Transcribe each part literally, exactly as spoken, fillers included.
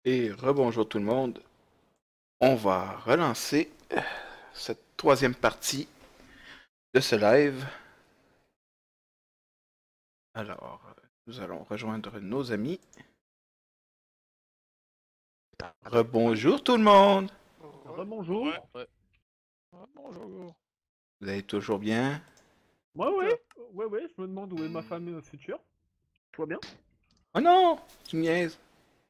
Et rebonjour tout le monde. On va relancer euh, cette troisième partie de ce live. Alors, euh, nous allons rejoindre nos amis. Rebonjour tout le monde. Rebonjour. Ouais. Bonjour. Vous allez toujours bien? Ouais, ouais, ouais, ouais, je me demande où est ma femme euh, future. Tout va bien? Oh non! Tu me niaises.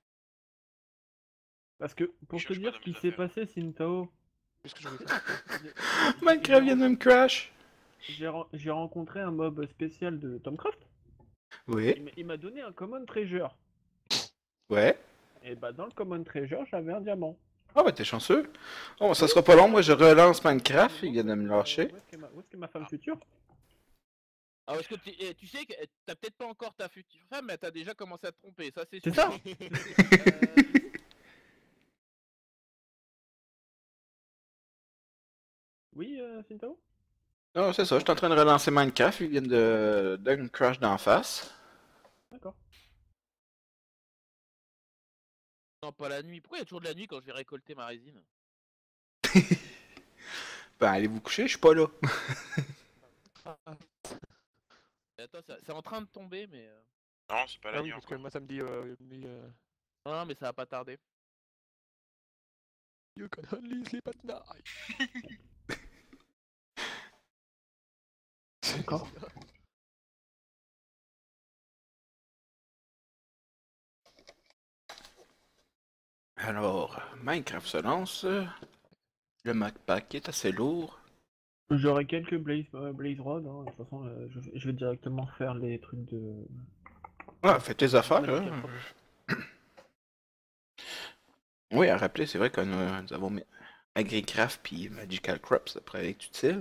Parce que, pour Je te cherche dire pas ce dans qui mes s'est affaires. passé, Sintao, Qu'est-ce que je voulais faire? Minecraft vient de me crash. j'ai ren- j'ai rencontré un mob spécial de Tomcraft. Oui. Il m'a- Il m'a donné un Common Treasure. Ouais. Et bah, dans le Common Treasure, j'avais un diamant. Ah bah t'es chanceux. Oh, ça sera pas long, moi je relance Minecraft, il vient de me Euh, lâcher. Où est-ce qu'est ma, où est-ce qu'est ma femme future? Ah, parce que tu, eh, tu sais que eh, t'as peut-être pas encore ta future femme, mais t'as déjà commencé à te tromper, ça c'est C'est sûr. ça. Euh, Oui, euh, Sintao? Non, c'est ça, je suis en train de relancer Minecraft, il vient de, de me crash d'en face. D'accord. non, pas la nuit. Pourquoi il y a toujours de la nuit quand je vais récolter ma résine? Ben allez vous coucher, je suis pas là. Eh, Attends, ça- c'est en train de tomber, mais. euh, Non, c'est pas la Ah oui, nuit parce que encore. moi ça me dit, euh, me dit euh, Non, non, mais ça va pas tarder. You can only sleep at night. D'accord. Alors, Minecraft se lance. Le Macpack est assez lourd. J'aurai quelques Blaze, euh, Blaze Rod, hein. De toute façon, euh, je, je vais directement faire les trucs de... Ah, fais tes affaires, Magical hein. Crops. Oui, à rappeler, c'est vrai que nous, nous avons mis Agricraft puis Magical Crops, ça pourrait être utile.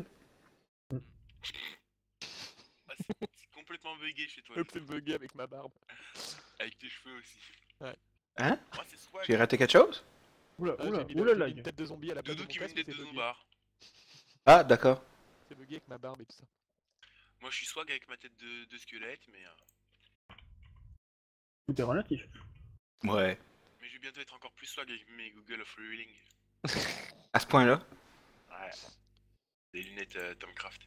Ah, c'est c'est complètement bugué chez toi. Hop, c'est bugué avec ma barbe. Avec tes cheveux aussi. Hein? Moi, c'est swag. J'ai raté quelque chose? Oula, Ah, oula, j'ai mis, oula, la- j'ai mis lag. une tête de zombie à la place de Doudou mon qui met une casque, tête c'est de bugué. zombar. Ah, d'accord. C'est bugué avec ma barbe et tout ça. Moi, je suis swag avec ma tête de, de squelette, mais. euh, Tout est relatif. Ouais. Mais je vais bientôt être encore plus swag avec mes Google of Revealing. À ce point-là? Ouais. Des lunettes euh, Tomcraft.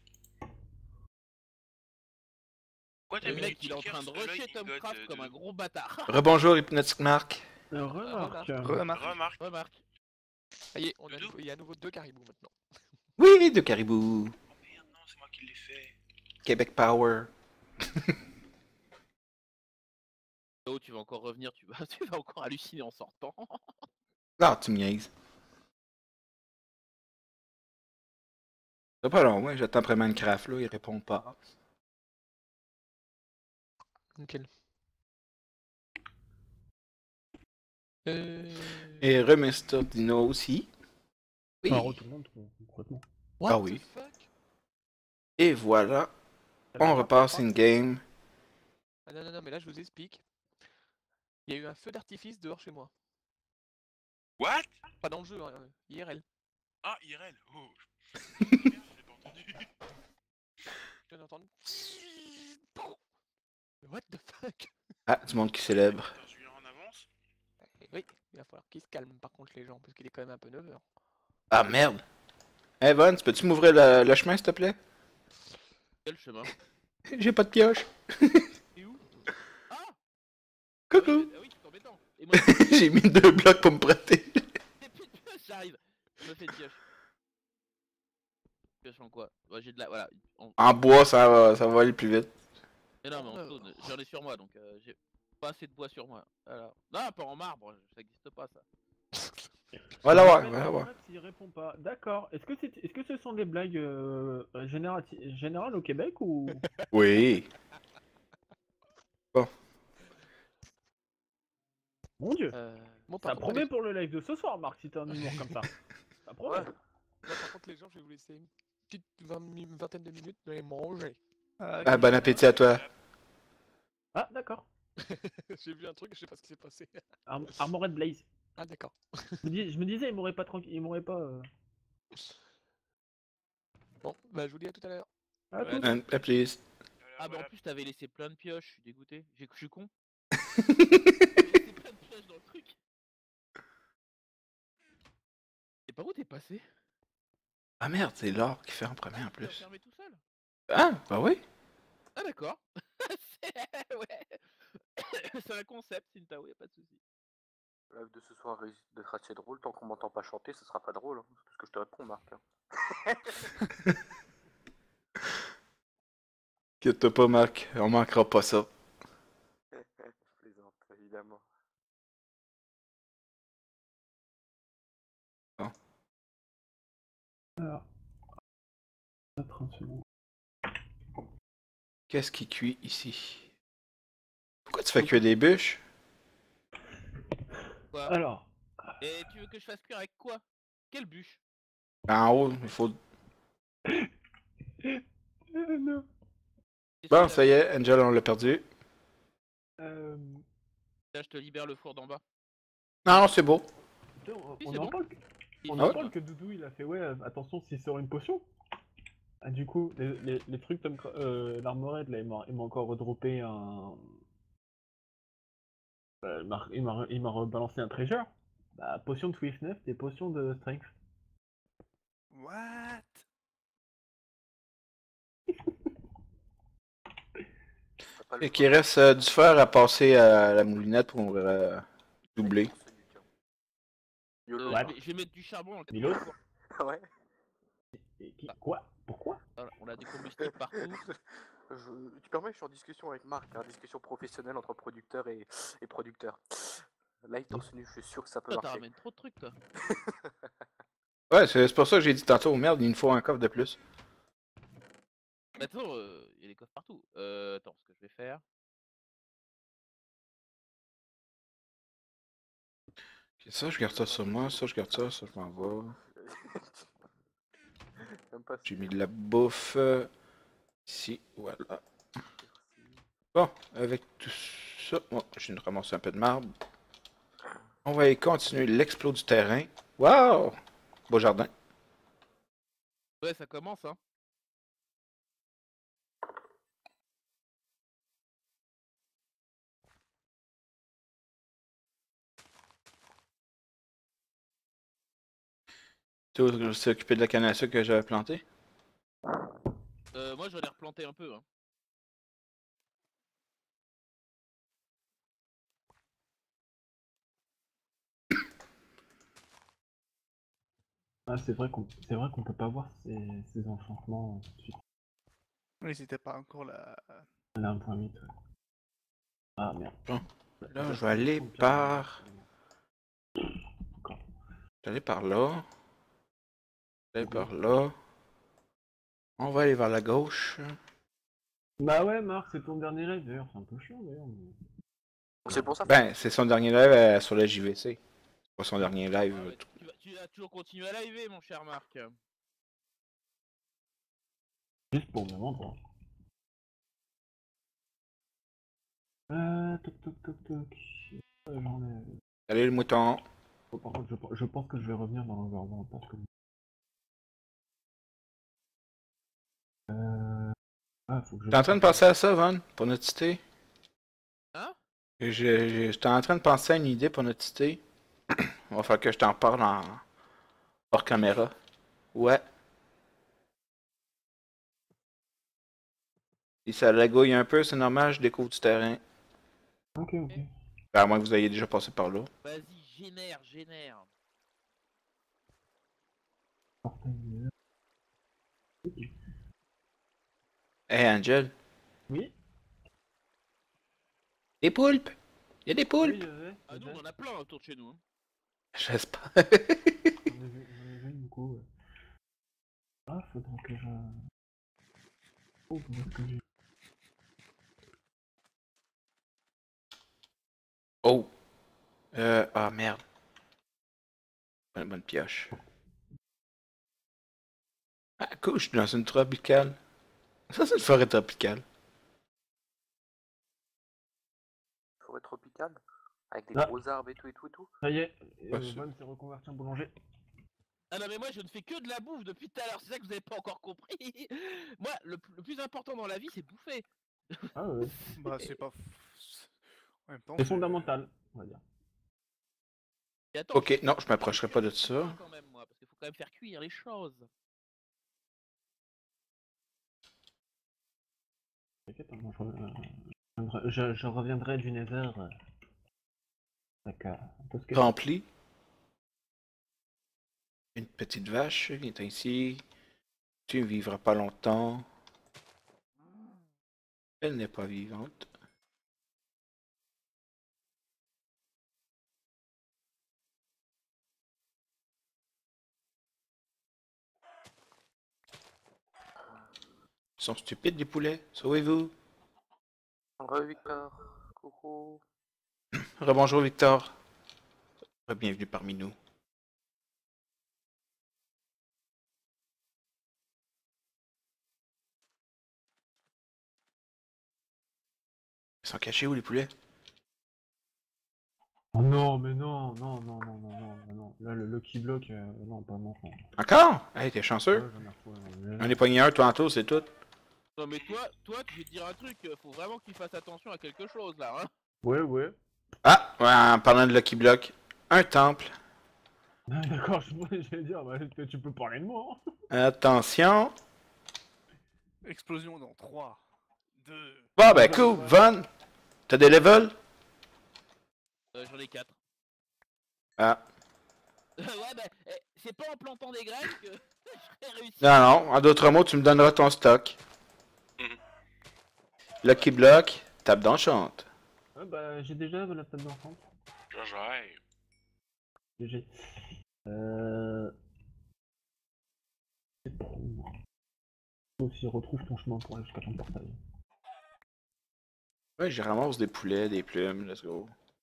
Pourquoi t'as Le mis mec, du il est en train de Tinker's rusher Lightning God, Tomcraft euh, comme un Doudou? gros bâtard. Rebonjour, Hypnotic Mark. Euh, remarque. Remarque. Remarque. Remarque. Ça y est, on a, Doudou nouveau- il y a à nouveau deux caribous maintenant. Oui, de caribou. Oh merde, non, c'est moi qui l'ai fait. Québec Power. Oh, tu vas encore revenir, tu vas, tu vas encore halluciner en sortant. Ah, tu me niaises. C'est pas long, moi, j'attends après Minecraft, là, il répond pas. Nickel. Euh... Et Remister Dino aussi. Oui. Alors, tout le monde, complètement. What Ah the oui. fuck? Et voilà, on repasse in game. Ah non, non, non, mais là je vous explique. Il y a eu un feu d'artifice dehors chez moi. What? Pas dans le jeu, hein, I R L. Ah, I R L. Oh. Merde, je l'ai pas entendu. Je viens d'entendre. What the fuck? Ah, du monde qui célèbre. quatorze juillet en avance. Eh oui, il va falloir qu'ils se calment par contre les gens, parce qu'il est quand même un peu neuf heures. Ah merde. Evan, peux-tu m'ouvrir le, le chemin, s'il te plaît? Quel chemin? J'ai pas de pioche. Et où? Ah! Coucou. Ah oui, c'est embêtant. Et moi, J'ai mis deux blocs pour me prêter. j'arrive. Je me fais une pioche. Pioche en quoi? Ouais, j'ai de la. Voilà. En- En bois, ça va, ça va aller plus vite. Mais non, mais en stone, j'en ai sur moi donc euh, j'ai pas assez de bois sur moi. Alors... Non, pas en marbre, ça existe pas ça. Voilà, ouais, Mais voilà, non, ouais. Max, il répond pas. D'accord. Est-ce que, c'est... Est-ce que ce sont des blagues euh, générati- générales au Québec ou... Oui. Mon dieu. Euh... Bon, par Ça contre, promet allez- pour le live de ce soir, Marc, si t'as un humour comme ça. Ça promet. Ouais. Là, par contre les gens, je vais vous laisser une petite vingt mi- vingtaine de minutes de les manger. Ah, bon appétit à toi. Ah, d'accord. J'ai vu un truc, je sais pas ce qui s'est passé. Arm- Armored Blaze. Ah d'accord. Je me, dis- je me disais, il m'aurait pas tranquille, il m'aurait pas. euh, Bon, bah je vous dis à tout à l'heure. À Ouais, tous. Un, à plus. Voilà, Ah bah voilà. en plus t'avais laissé plein de pioches, je suis dégoûté. J'ai je suis con. J'ai laissé plein de pioches dans le truc. passer. Ah merde, c'est l'or qui fait en premier en Tu l'as plus. fermé tout seul? Ah, bah oui. Ah d'accord. C'est ouais. C'est un concept, Sintao, y a pas de souci. Le live de ce soir risque d'être assez drôle. Tant qu'on m'entend pas chanter, ce sera pas drôle. Hein. C'est tout ce que je te réponds, Marc. Hein. Inquiète pas, Marc, on manquera pas ça. Je plaisante, évidemment. Alors. trente secondes. Qu'est-ce qui cuit ici? Pourquoi tu fais cuire des bûches? Quoi? Alors. Et tu veux que je fasse cuire avec quoi? Quelle bûche? En haut, il faut... Euh, non. Qu'est-ce Bon, que ça y est, Angel, on l'a perdu. Euh... Là, je te libère le four d'en bas. Non, non, c'est beau. tiens, on, Oui, on c'est en bon. parle que... Il On fait en quoi? parle que Doudou il a fait ouais, euh, attention s'il sort une potion. Ah, du coup, les, les, les trucs comme euh, l'armorette là, il m'a il m'a encore redroppé un. Euh, il m'a il m'a- il m'a rebalancé un treasure. Bah, potion de swiftness et potion de strength. What? T'as pas le Et choix. qu'il reste euh, du fer à passer à la moulinette pour euh, doubler. Avec ton solution. YOLO. Euh, Ouais. je, vais, je vais mettre du charbon dans le Milos quatrième four. Ouais. Et qui... Quoi? Pourquoi? Voilà, on a du combustible partout. Je... Tu permets, je suis en discussion avec Marc, hein, discussion professionnelle entre producteur et, et producteur. Live torse nu, je suis sûr que ça peut Toi, t'as marcher. ramène trop de trucs, toi. Ouais, c'est c'est pour ça que j'ai dit tantôt, merde, il nous faut un coffre de plus. Attends, il euh, y a des coffres partout. Euh, attends, ce que je vais faire. Ok, ça, je garde ça sur moi, ça, je garde ça, ça, je m'en vais. Même pas J'ai sûr. mis de la bouffe euh, ici, voilà. Merci. Bon, avec tout ça, bon, je vais ramasser un peu de marbre. On va aller continuer l'explo du terrain. Waouh! Beau jardin. Ouais, ça commence, hein. Tu t'es occupé de la canne à sucre que j'avais plantée? Euh, moi, j'en ai replanté un peu, hein. Ah, c'est vrai qu'on c'est vrai qu'on peut pas voir ces, ces enchantements tout de suite. Oui, c'était pas encore la. Elle a un point huit. Ouais. Ah merde. Bon, là, Ça, je vais aller c'est pire, par... mais- Je vais aller par là. Je vais aller par là. On va aller vers la gauche. Bah ouais, Marc, c'est ton dernier live d'ailleurs, c'est un peu chiant d'ailleurs. Mais... C'est pour ça. Ben, c'est son dernier live euh, sur la J V C. C'est pas son dernier live. Ah euh, ouais, tu, vas, tu vas toujours continuer à liver, mon cher Marc. Juste pour me vendre. Euh, toc toc toc toc. Euh, j'en ai... Allez, le mouton. Oh, par contre, je, je pense que je vais revenir dans l'environnement parce que. Euh. Ah, faut que je. T'es en train de penser à ça, Van, pour notre cité? Hein? Je- je- J'étais en train de penser à une idée pour notre cité. On va falloir que je t'en parle en... hors caméra. Ouais. Si ça lagouille un peu, c'est normal, je découvre du terrain. Ok, ok. Ben, à moins que vous ayez déjà passé par là. Vas-y, génère, génère. Portail. Hey, Angel. Oui. Des poulpes! Y a des poulpes! Oui, euh, ouais, Ah, nous, ouais. on en a plein autour de chez nous. Hein. J'espère. J'en ai vu, j'en ai vu beaucoup. Ouais. Ah, faudrait que je. Oh, où est-ce que j'ai. Oh! Euh, ah merde. Bonne, bonne pioche. Ah cool, je suis dans une tropicale. Ça, c'est une forêt tropicale. Forêt tropicale. Avec des Ah. gros arbres et tout et tout et tout. Ça y est, Ouais, euh, c'est- Von s'est reconverti en boulanger. Ah non, mais moi, je ne fais que de la bouffe depuis tout à l'heure. C'est ça que vous n'avez pas encore compris. Moi, le, p- le plus important dans la vie, c'est bouffer. Ah ouais. Bah, c'est pas. En même temps. C'est c'est- fondamental, on va dire. Et attends, Ok, je- non, je m'approcherai pas de ça. Quand même, moi, parce qu'il faut quand même faire cuire les choses. T'inquiète, moi, je, euh, je reviendrai- je- je reviendrai du Nether. euh, avec euh, tout ce que... Rempli. Une petite vache qui est ainsi. Tu ne vivras pas longtemps. Elle n'est pas vivante. Ils sont stupides les poulets. Sauvez-vous. Re Victor, coucou. Rebonjour Victor. Bienvenue parmi nous. Ils sont cachés où les poulets? Oh non, mais non, non, non, non, non, non, non, non. Là, le Lucky Block, euh, non, pas non. non. Encore? Hey, t'es Ouais, chanceux. j'en ai retrouvé, non, mais J'en non. ai pogné un tantôt, c'est tout. Non mais toi, toi, je vais te dire un truc, euh, faut vraiment que tu fasses attention à quelque chose là, hein. Ouais, ouais. Ah, ouais, en parlant de Lucky Block, un temple. Ah, d'accord, je j'allais dire, bah, tu- tu peux parler de moi. Hein. Attention. Explosion dans trois, deux. Bon, ben cool. Von, t'as des levels? Euh, J'en ai quatre. Ah. ouais bah, eh, c'est pas en plantant des graines que je serais réussi. Non, non, en d'autres mots, tu me donneras ton stock. Mhm. Lucky Block, tape d'enchante. Ah, bah, j'ai déjà la table d'enfant. Genre, genre, hey. J'ai. Euh. C'est bon. Aussi, retrouve ton chemin pour aller jusqu'à ton portail. Ouais, j'ai ramasse des poulets, des plumes, let's go.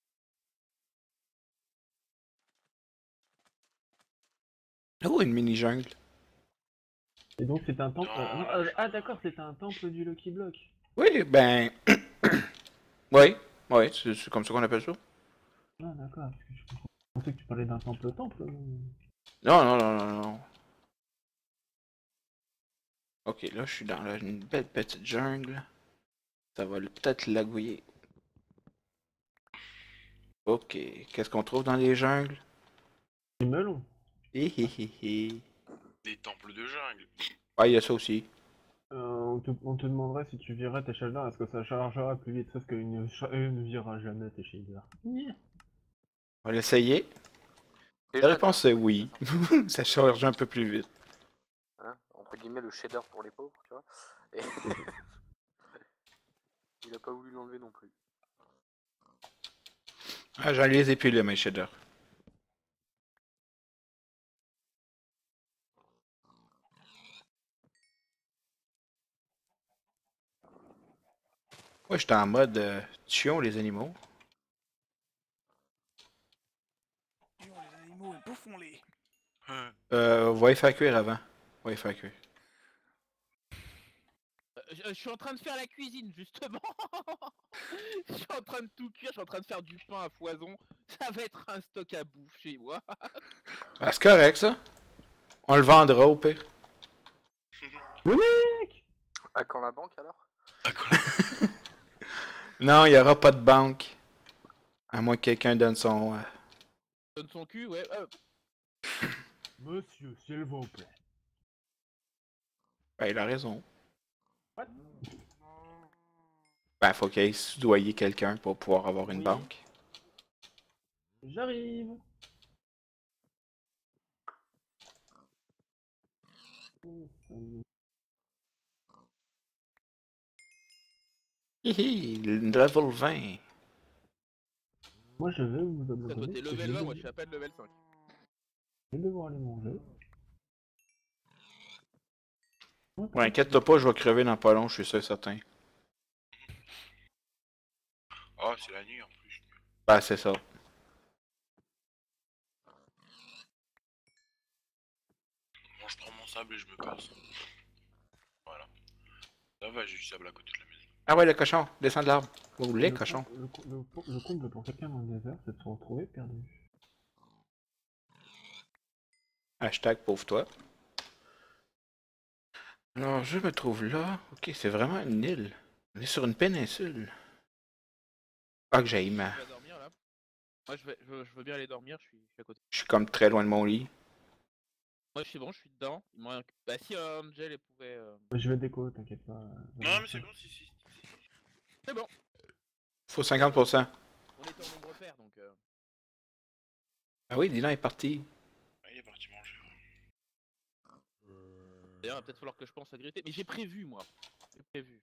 Oh, une mini-jungle. Et donc, c'est un temple. Non, euh, non, euh, ah, d'accord, c'est un temple du Lucky Block. Oui, ben... oui, oui, c'est c'est comme ça qu'on appelle ça. Ah, d'accord, parce que je je pensais que tu parlais d'un temple-temple. euh. Non, non, non, non, non. Ok, là, je suis dans la- une belle petite jungle. Ça va le- peut-être lagouiller. Ok, qu'est-ce qu'on trouve dans les jungles? Des melons. Hi hi hi hi. Des temples de jungle. Ah, il y a ça aussi. Euh, on, te, on te demanderait si tu virais tes shaders, est-ce que ça chargera plus vite? Sauf qu'il ne, cha- euh, ne virera jamais tes shaders. On va l'essayer. La Déjà, réponse t'as- est oui. Ça charge un peu plus vite. hein, entre guillemets, le shader pour les pauvres, tu vois. Et... Il a pas voulu l'enlever non plus. Ah, j'en les épilés, mes shaders. Moi, j'étais en mode euh, tuons les animaux. Tuons les animaux et bouffons-les. Hein. Euh, on va y faire cuire avant. On va y faire cuire. Euh, je, je suis en train de faire la cuisine justement. Je suis en train de tout cuire, je suis en train de faire du pain à foison. Ça va être un stock à bouffe chez moi. Ah, c'est correct, ça. On le vendra au pire. À quand la banque alors? Ah, quoi? Non, il n'y aura pas de banque. À moins que quelqu'un donne son... euh, Donne son cul, ouais. euh, Monsieur, s'il vous plaît. Ben, il a raison. What? Ben, faut qu'il ait soudoyé quelqu'un pour pouvoir avoir une Oui. banque. J'arrive. Hihi, level vingt. Moi, je vais vous Toi abandonner. t'es parce que level je vingt, vais moi je suis à peine level cinq. je vais devoir aller manger. Ouais, inquiète-toi pas, je vais crever dans pas long, je suis sûr et certain. Oh, c'est la nuit en plus. Ben, c'est ça. Bon, je prends mon sable et je me casse. Voilà. Ça va, j'ai du sable à côté de la maison. Ah ouais, le cochon, descends de l'arbre. Ou les Le cochons. com- Le, co- le, co- le comble pour quelqu'un dans le désert, c'est de se retrouver perdu. Hashtag pauvre toi. Alors, je me trouve là. Ok, c'est vraiment une île. On est sur une péninsule. Ah, que j'ai ma... Tu vas dormir là? Moi je, vais, je, veux- je veux bien aller dormir, je suis, je suis à côté. Je suis comme très loin de mon lit. Moi, je suis bon, je suis dedans. Il me manque- Bah, si euh, Angel elle pouvait. euh, Je vais déco, t'inquiète pas. Non, mais c'est bon, si, si. C'est bon, Faut cinquante pour cent. on était en nombre pair donc. euh, Ah oui, Dylan est parti. Ah, il est parti manger. D'ailleurs, il va peut-être falloir que je pense à griller. Mais j'ai prévu, moi. J'ai prévu.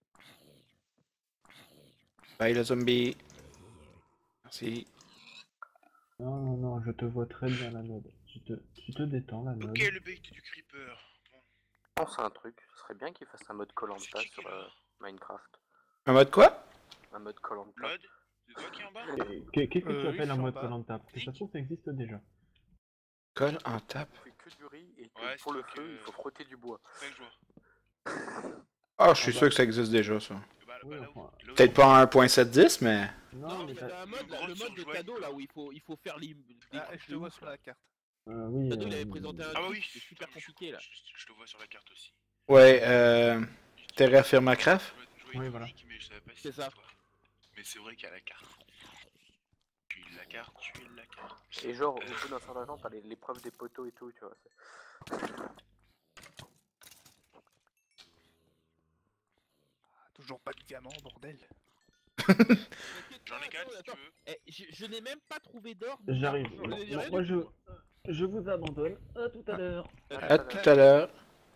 Bye le zombie. Merci. Non, non, non, je te vois très bien la mode. Tu te, tu te détends la mode. Ok, le bait du creeper. Bon, Je pense à un truc, ce serait bien qu'ils fassent un mode Koh-Lanta c'est qui qui sur est euh, là Minecraft. Un mode quoi? Un mode Koh-Lanta. Blood, c'est toi qui es en bas? Et Qu'est- Qu'est-ce que Euh, tu oui, appelles je un suis en mode bas. Koh-Lanta? Parce que ça se trouve, ça existe déjà. Colle en tape. On fait que du riz et que Ouais, pour c'est le toi feu, que- il faut frotter du bois. C'est ça que je vois. Ah, je suis Ah bah. sûr que ça existe déjà, ça. Et bah, Oui, bah, là où- enfin, là où- Peut-être pas en un point sept dix, mais... Non, Non, mais mais t'as- t'as un mode, là, le mode de Surjoué. cadeau là où il faut, il faut faire les. des Ah, trucs je te de vois ouf, sur là. la carte. euh, oui. Cadeau, il euh, avait présenté un Ah bah truc, oui, c'est super putain, je- compliqué là. Je, je te vois sur la carte aussi. Ouais, euh... Terraformacraft? Je vois- je voyais Oui, ton voilà. nick, mais je savais pas si C'est c'était ça. toi. Mais c'est vrai qu'il y a la carte. Tu es la carte, tu es la carte. Et genre, au Euh. bout d'un certain temps, t'as les- l'épreuve des poteaux et tout, tu vois. c'est- Ah, toujours pas de diamant, bordel. J'en ai quatre si tu Attends, veux. eh, je, je n'ai même pas trouvé d'or. ni J'arrive. d'argent, Bon, je n'ai bon, rien moi, du je, tout, moi. je vous abandonne. À tout à l'heure. À tout à l'heure.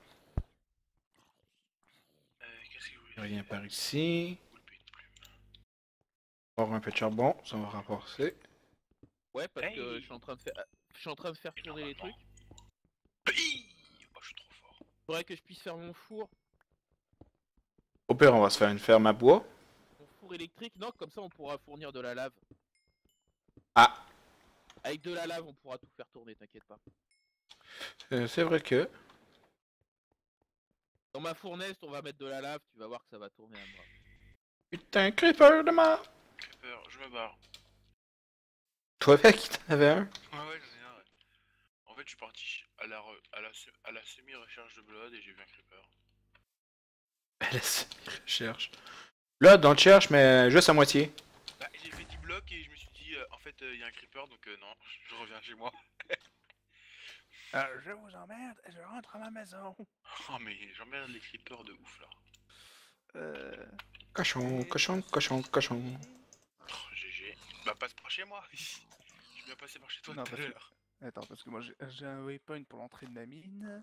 Euh, qu'est-ce que vous voulez Rien faire par ici. Coulpe de plume. On va avoir un peu de charbon, ça va renforcer. Ouais, parce que Hey. je suis en train de faire, je suis en train de faire Et tourner les normalement- trucs. Hi Oh, je suis trop fort. Faudrait que je puisse faire mon four, Au pire, on va se faire une ferme à bois. mon four électrique. Non, comme ça on pourra fournir de la lave. Ah, Avec de la lave, on pourra tout faire tourner, t'inquiète pas. euh, c'est vrai que... Dans ma fournaise, on va mettre de la lave, tu vas voir que ça va tourner à moi. Putain, creeper de mort! Creeper, je me barre. Toi, mec, t'en avais un? Ouais, ouais, j'en ai un, ouais. En fait, je suis parti à la, re- à la, se- à la semi-recherche de Blood et j'ai vu un creeper. Elle cherche. Là, on te cherche, mais juste à moitié. Bah, j'ai fait dix blocs et je me suis dit, euh, en fait, il y a un creeper donc euh, non, je reviens chez moi. Euh, je vous emmerde et je rentre à ma maison. Oh, mais j'emmerde les creepers de ouf là. Euh... Cochon, cochon, cochon, cochon. Oh, G G. Bah, passe par chez moi. Je suis bien passé par chez toi Non, tout à parce que- l'heure. Attends, parce que moi j'ai j'ai un waypoint pour l'entrée de la mine.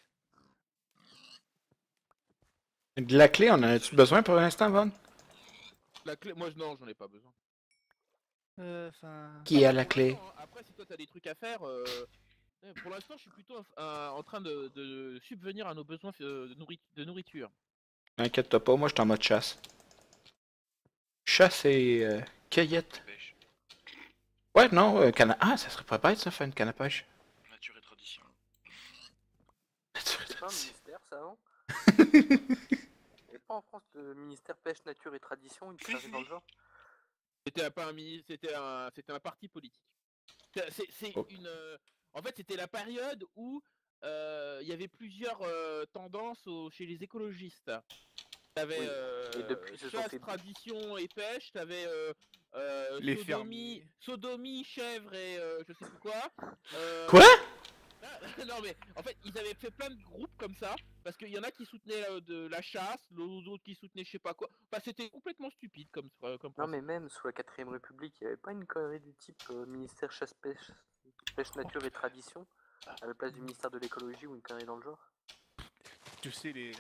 De la clé, on en a-tu besoin pour l'instant, Von? La clé, moi je- non, j'en ai pas besoin. Euh, enfin... Qui a Pour la clé? l'instant, hein, Après, si toi t'as des trucs à faire, euh, euh, pour l'instant, je suis plutôt euh, en train de, de subvenir à nos besoins euh, de, nourri- de nourriture. Inquiète-toi pas, moi je suis en mode chasse. Chasse et euh, cueillette. Pêche, Ouais, non, euh, canne à- Ah, ça serait pas bête ça, faire une canne à pêche. nature et tradition. C'est pas un ministère, ça, non Et pas en France de ministère pêche, nature et tradition, une connerie dans le genre? C'était pas un mini, c'était un, c'était un parti politique. C'est- C'est c'est Oh. une, euh, en fait, c'était la période où euh, il y avait plusieurs euh, tendances au- chez les écologistes. T'avais Oui. euh, Et depuis, ils se sont chasse, fait- tradition et pêche. T'avais euh, euh, Les sodomie, fermiers. sodomie, chèvre et euh, je sais plus quoi. Euh, Quoi? Ah, non mais en fait ils avaient fait plein de groupes comme ça parce qu'il y en a qui soutenaient euh, de la chasse, d'autres qui soutenaient je sais pas quoi. Enfin c'était complètement stupide comme euh, comme Non, principe. mais même sous la quatrième République, il n'y avait pas une connerie du type euh, ministère chasse, pêche, pêche, nature et tradition, à la place du ministère de l'écologie ou une connerie dans le genre? Tu sais, les...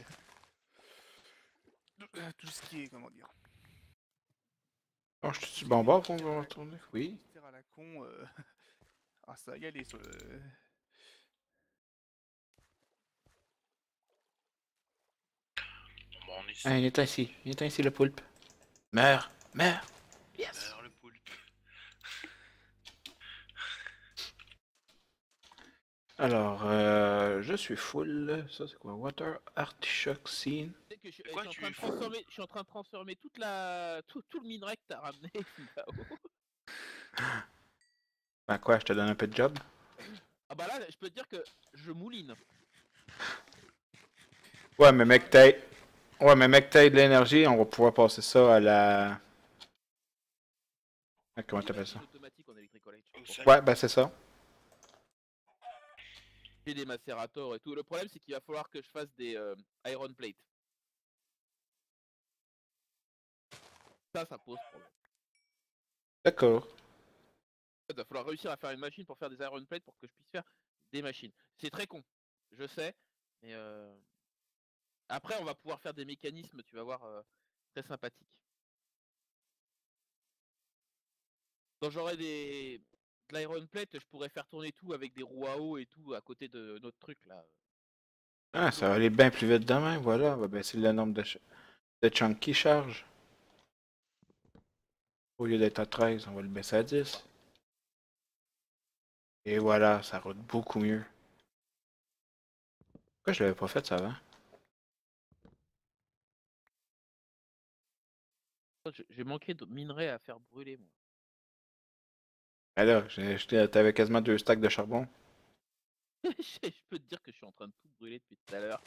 Euh, Tout ce qui est, comment dire... Oh, je suis bon bord pour on va retourner? Oui. Ministère à la con... Euh... Ah, ça va y aller, sur le... Bon, bah, on est Ah, il est ainsi, il est ainsi le poulpe. Meurs, meurs. Yes. Meurs, le poulpe. Alors, euh, je suis full. Ça c'est quoi? Water Artichoke Scene. Tu sais que je, suis- C'est quoi, je suis tu en train es de fou transformer, je suis en train de transformer toute la, tout, tout le minerai que t'as ramené là-haut. Ben quoi, je te donne un peu de job? Ah bah là je peux te dire que je mouline. Ouais, mais mec, t'as... Ouais, mais mec, t'as de l'énergie, on va pouvoir passer ça à la... Ah, comment t'appelles ça? Automatique en Electric College. Au salon. Ouais, ben c'est ça. J'ai des macérators et tout. Le problème, c'est qu'il va falloir que je fasse des euh, iron plate. Ça, ça pose problème. D'accord. Il va falloir réussir à faire une machine pour faire des iron plates pour que je puisse faire des machines. C'est très con, je sais, mais euh... après on va pouvoir faire des mécanismes, tu vas voir, euh, très sympathiques. Quand j'aurai des de l'iron plate, je pourrais faire tourner tout avec des roues à eau et tout à côté de notre truc là. Ah, ça va aller bien plus vite demain, voilà. On va baisser le nombre de, ch- de chunks qui chargent. Au lieu d'être à treize, on va le baisser à dix. Et voilà, ça roule beaucoup mieux. Pourquoi je l'avais pas fait ça avant? J'ai- J'ai manqué de minerais à faire brûler moi. Ben là, j'ai- j'étais- t'avais quasiment deux stacks de charbon. Je peux te dire que je suis en train de tout brûler depuis tout à l'heure.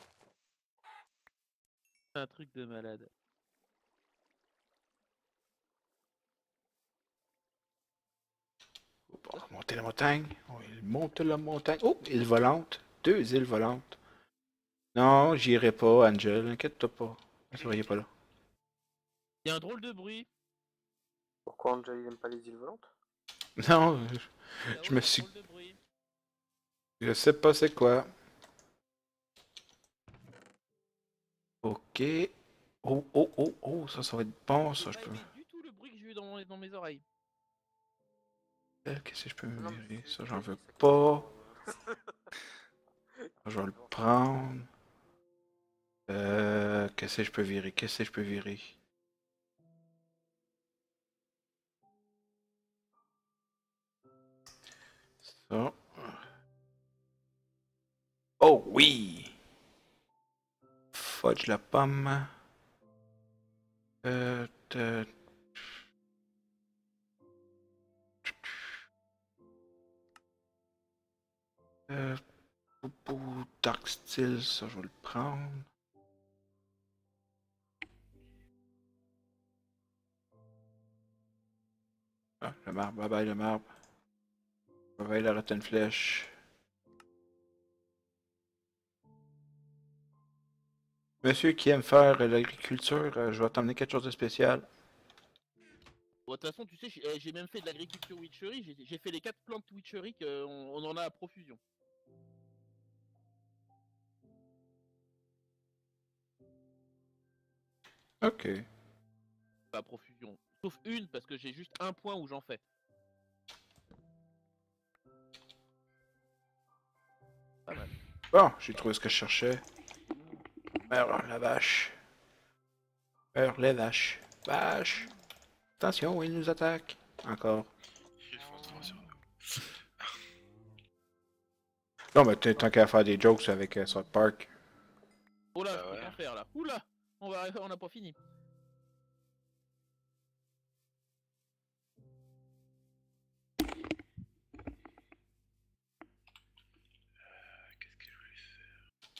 C'est un truc de malade. On va monter la montagne. On va monte la montagne. Oh, île volante. Deux îles volantes. Non, j'irai pas, Angel. Inquiète-toi pas. Ah, c'est vrai, il est pas là. Il y a un drôle de bruit. Pourquoi Angel il aime pas les îles volantes? Non, je, Ah je ouais, me un suis... drôle de bruit. Je sais pas c'est quoi. Ok. Oh, oh, oh, oh, ça, ça va être bon, ça, J'ai je pas peux... aimé du tout le bruit que j'ai eu dans, mon- dans mes oreilles. Euh, Qu'est-ce que je peux me Non, mais virer? c'est- Ça, c'est j'en pas veux dit, ça qui pas. est- Je vais le prendre. Euh, qu'est-ce que je peux virer? Qu'est-ce que je peux virer? Ça. Oh oui! Fudge la pomme. Euh, te- euh, Poupou, Dark Steel, ça je vais le prendre. Ah, le marbre, bye bye le marbre. Bye bye la rotten flèche. Monsieur qui aime faire euh, l'agriculture, euh, je vais t'emmener quelque chose de spécial. Bon, de toute façon, tu sais, j'ai eh, j'ai même fait de l'agriculture witchery. J'ai j'ai fait les quatre plantes witchery qu'on on en a à profusion. Ok. Pas à profusion. Sauf une, parce que j'ai juste un point où j'en fais. Pas mal. Bon, j'ai trouvé ce que je cherchais. Meurs la vache. Meurs les vaches. Vache. Attention, il nous attaque. Encore. Il fonce droit sur nous. Non, mais t'es- tant qu'à faire des jokes avec euh, South Park. Oh là, Bah je peux ouais. pas faire là. Oula, on va, on n'a pas fini. Qu'est-ce que je voulais faire?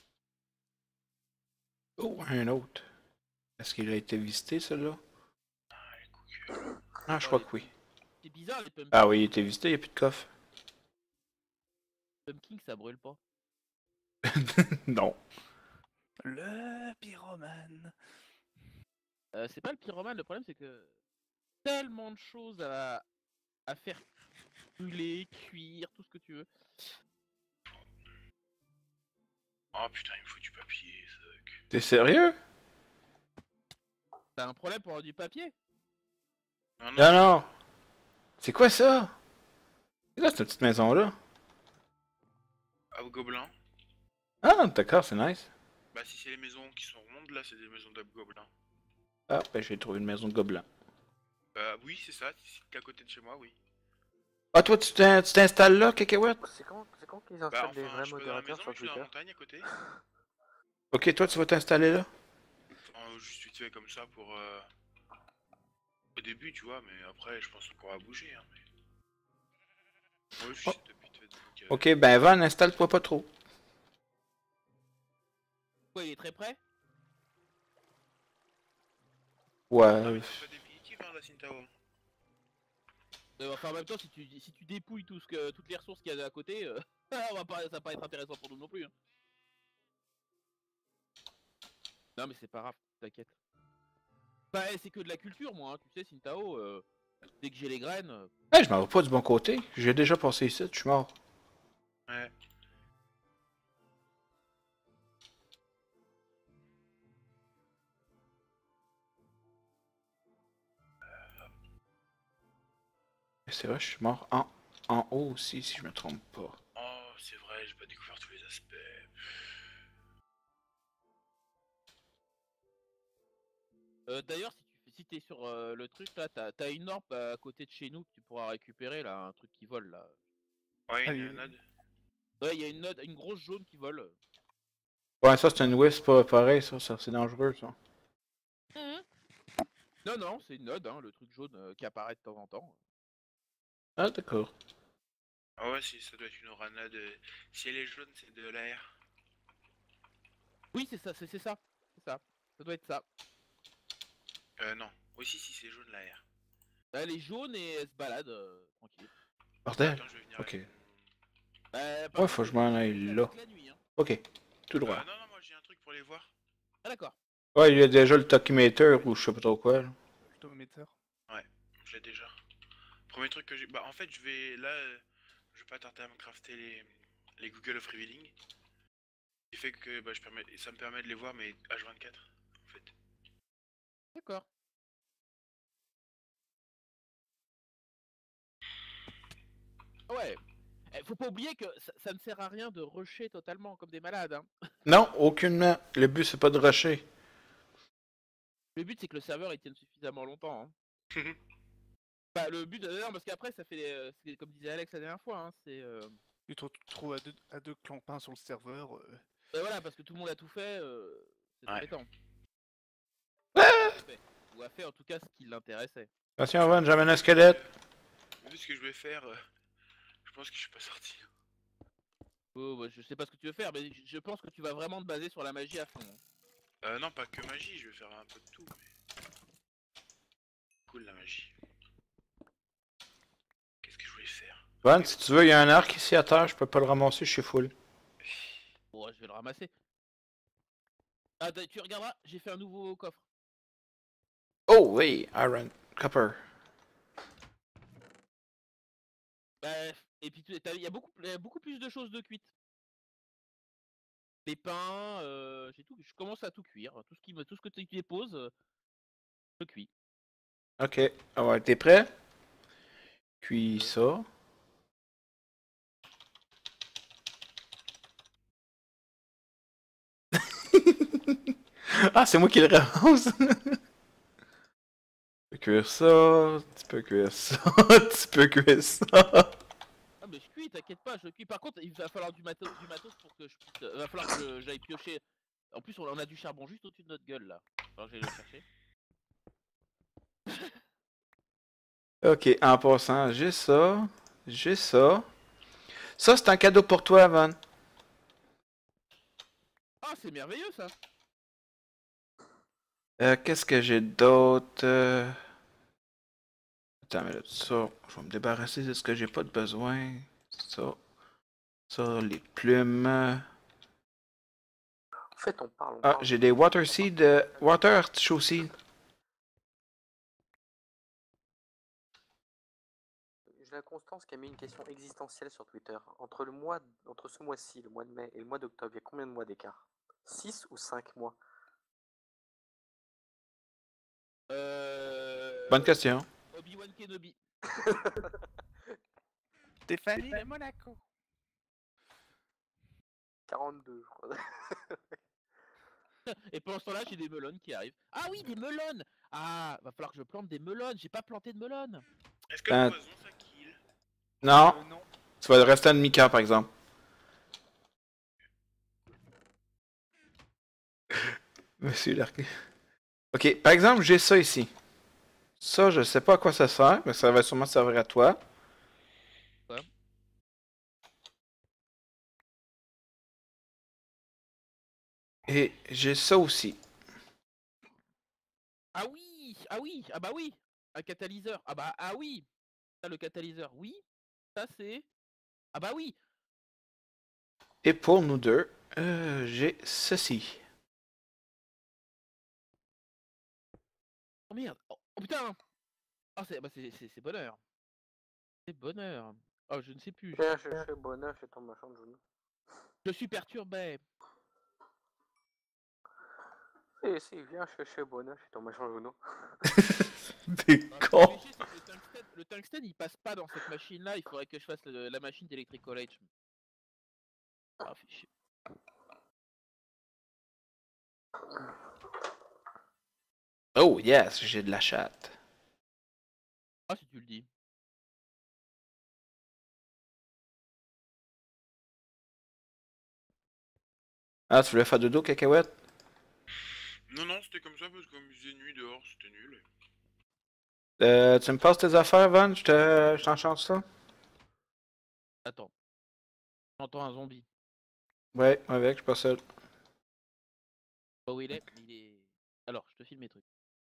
Oh, un autre. Est-ce qu'il a été visité, celui-là? Ah, les couilles. Ah, je crois que oui. C'est bizarre les pumpkins. Ah oui, il a été visité, il n'y a plus de coffre. Pumpkins, ça brûle pas. Non. Le pyromane. Euh, c'est pas le pyromane, le problème c'est que tellement de choses à, à faire brûler, cuire, tout ce que tu veux. Oh putain, il me faut du papier, Zuck. T'es sérieux? T'as un problème pour avoir du papier? Non, non, Non, non. C'est quoi ça? C'est quoi cette petite maison-là? Hub Gobelin. Ah, d'accord, c'est nice. Bah, si c'est les maisons qui sont rondes, là, c'est des maisons d'Hub Gobelin. Ah, ben j'ai trouvé une maison de gobelins. Bah, oui, c'est ça, c'est à côté de chez moi, oui. Ah, toi, tu t'in- tu t'installes là, Cacahuète? C'est quand, c'est quand qu'ils Bah, installent enfin, des vrais je suis pas dans la modérateurs maison, sur mais je suis dans la Twitter? montagne à côté. Ok, toi, tu vas t'installer là? Enfin, juste vite fait comme ça pour... Euh... Au début, tu vois, mais après, je pense qu'on va bouger, hein, mais... Ouais, je suis Oh. vite fait, donc... euh, Ok, ben Van, installe-toi pas trop. Quoi, il est très près? Ouais. Non, mais c'est pas définitif, hein, la Sintao. Euh, enfin, en même temps, si tu, si tu dépouilles tout ce que, toutes les ressources qu'il y a à côté, euh, on va pas, ça va pas être intéressant pour nous non plus. Hein. Non, mais c'est pas grave, t'inquiète. Bah, c'est que de la culture, moi, hein, tu sais, Sintao, euh, dès que j'ai les graines. euh, Eh, je m'en vais pas du bon côté. J'ai déjà passé ici, je suis mort. Ouais. C'est vrai, je suis mort en, en haut aussi, si je me trompe pas. Oh, c'est vrai, j'ai pas découvert tous les aspects. Euh, D'ailleurs, si tu si t'es sur euh, le truc là, t'as t'as une orbe à côté de chez nous que tu pourras récupérer là, un truc qui vole là. Ouais, Allez. une node. Ouais, il y a une node, une grosse jaune qui vole. Ouais, ça c'est une wisp, pas pareil, ça, ça c'est dangereux ça. Non, non, c'est une node, hein, le truc jaune euh, qui apparaît de temps en temps. Ah, d'accord. Ah ouais, si, ça doit être une oranade. euh, Si elle est jaune, c'est de l'air. Oui, c'est ça, c'est c'est ça, c'est ça. Ça doit être ça. Euh, non. Oui, si, si, c'est jaune l'air. Elle est jaune et elle se balade euh, tranquille. Bordel. Attends, je vais venir Ok. avec mon- Bah, par Ouais, contre, faut que je c'est- m'en c'est aille avec là. la nuit, hein. Ok, tout droit. Euh, non, non, moi j'ai un truc pour les voir. Ah d'accord. Ouais, il y a déjà le tachymeter ou je sais pas trop quoi. Là. Photométer. Je l'ai déjà. Premier truc que j'ai. Bah, en fait, je vais. Là, euh, je vais pas tarder à me crafter les, les Google of Revealing. Ce qui fait que bah, je permets... ça me permet de les voir, mais H vingt-quatre, en fait. D'accord. Ouais. Eh, faut pas oublier que ça, ça ne sert à rien de rusher totalement comme des malades. Hein. Non, aucunement. Le but c'est pas de rusher. Le but c'est que le serveur il tienne suffisamment longtemps. Hein. Bah, le but, non, parce qu'après ça fait, euh, c'est comme disait Alex la dernière fois, hein, c'est. Euh... Tu te retrouves à deux, à deux clampins sur le serveur. euh, bah, voilà, parce que tout le monde a tout fait, euh, c'est Ouais. embêtant. Fait. Ou a fait en tout cas ce qui l'intéressait. Attention, Van, j'amène un squelette. Euh, vu ce que je vais faire, euh, je pense que je suis pas sorti. Oh, bah, je sais pas ce que tu veux faire, mais je- je pense que tu vas vraiment te baser sur la magie à fond. Hein. Euh, non, pas que magie, je vais faire un peu de tout. Mais... Cool la magie. Qu'est-ce que je voulais faire? Van, si tu veux, il y a un arc ici à terre, je peux pas le ramasser, je suis full. Bon, je vais le ramasser. Ah, t'as- tu regarderas, j'ai fait un nouveau coffre. Oh oui, Iron Copper. Bah, et puis il y a beaucoup, y a beaucoup plus de choses de cuite. Les pains, euh, j'ai tout, je commence à tout cuire. Tout ce qui me, tout ce que tu déposes, euh, je cuis. Ok, ah ouais, t'es prêt? Puis ça. Ah, c'est moi qui le ramasse. Tu peux cuire ça, tu peux cuire ça, tu peux cuire ça. Ah mais je cuis, t'inquiète pas, je cuis. Par contre, il va falloir du matos, du matos pour que je puisse. Il va falloir que je- j'aille piocher. En plus, on a du charbon juste au-dessus de notre gueule là. Alors je vais le chercher. Ok, en passant, j'ai ça, j'ai ça. Ça, c'est un cadeau pour toi, Van. Ah, c'est merveilleux ça. Euh, qu'est-ce que j'ai d'autre? Euh... Attends, mais là, ça, je vais me débarrasser de ce que j'ai pas de besoin. Ça, ça, les plumes. En fait, on parle. On Ah, parle j'ai de- des water seed, euh, water artichaut seed. J'ai la Constance qui a mis une question existentielle sur Twitter. Entre, le mois, entre ce mois-ci, le mois de mai, et le mois d'octobre, il y a combien de mois d'écart? six ou cinq mois? Euh... Bonne question. Obi-Wan Kenobi. Stéphanie de Monaco. quarante-deux, je crois. Et pendant ce temps-là, j'ai des melons qui arrivent. Ah oui, des melons. Ah, va falloir que je plante des melons. J'ai pas planté de melons. Est-ce que Euh, le poison ça kill? Non, euh, non. tu vas rester un demi-camp, par exemple. Monsieur l'arc. Ok, par exemple, j'ai ça ici. Ça, je sais pas à quoi ça sert, mais ça va sûrement servir à toi. Ouais. Et j'ai ça aussi. Ah oui, ah oui, ah bah oui. Un catalyseur. Ah bah ah oui. Ça, le catalyseur, oui. Ça, c'est... Ah bah oui. Et pour nous deux, euh, j'ai ceci. Oh merde. Oh, oh, putain. Ah, c'est bah, c'est- c'est- c'est bonheur. C'est bonheur. Oh, je ne sais plus. Viens chercher bonheur chez ton machin de genou. Je suis perturbé. Si, si, viens chercher bonheur chez ton machin de genou. T'es Ah, con. le péché, c'est que le tungstène, le tungstène, il passe pas dans cette machine-là. Il faudrait que je fasse le- la machine d'Electrical Age. Ah, fait chier. Oh yes, j'ai de la chatte. Ah, si tu le dis. Ah, tu voulais faire dodo, cacahuète? Non, non, c'était comme ça parce que comme il faisait nuit dehors, c'était nul. Euh, tu me passes tes affaires, Van? Je te... je t'en change ça? Attends. J'entends un zombie. Ouais, avec, je suis pas seul. Pas où il est, mais il est... Alors, je te filme mes trucs.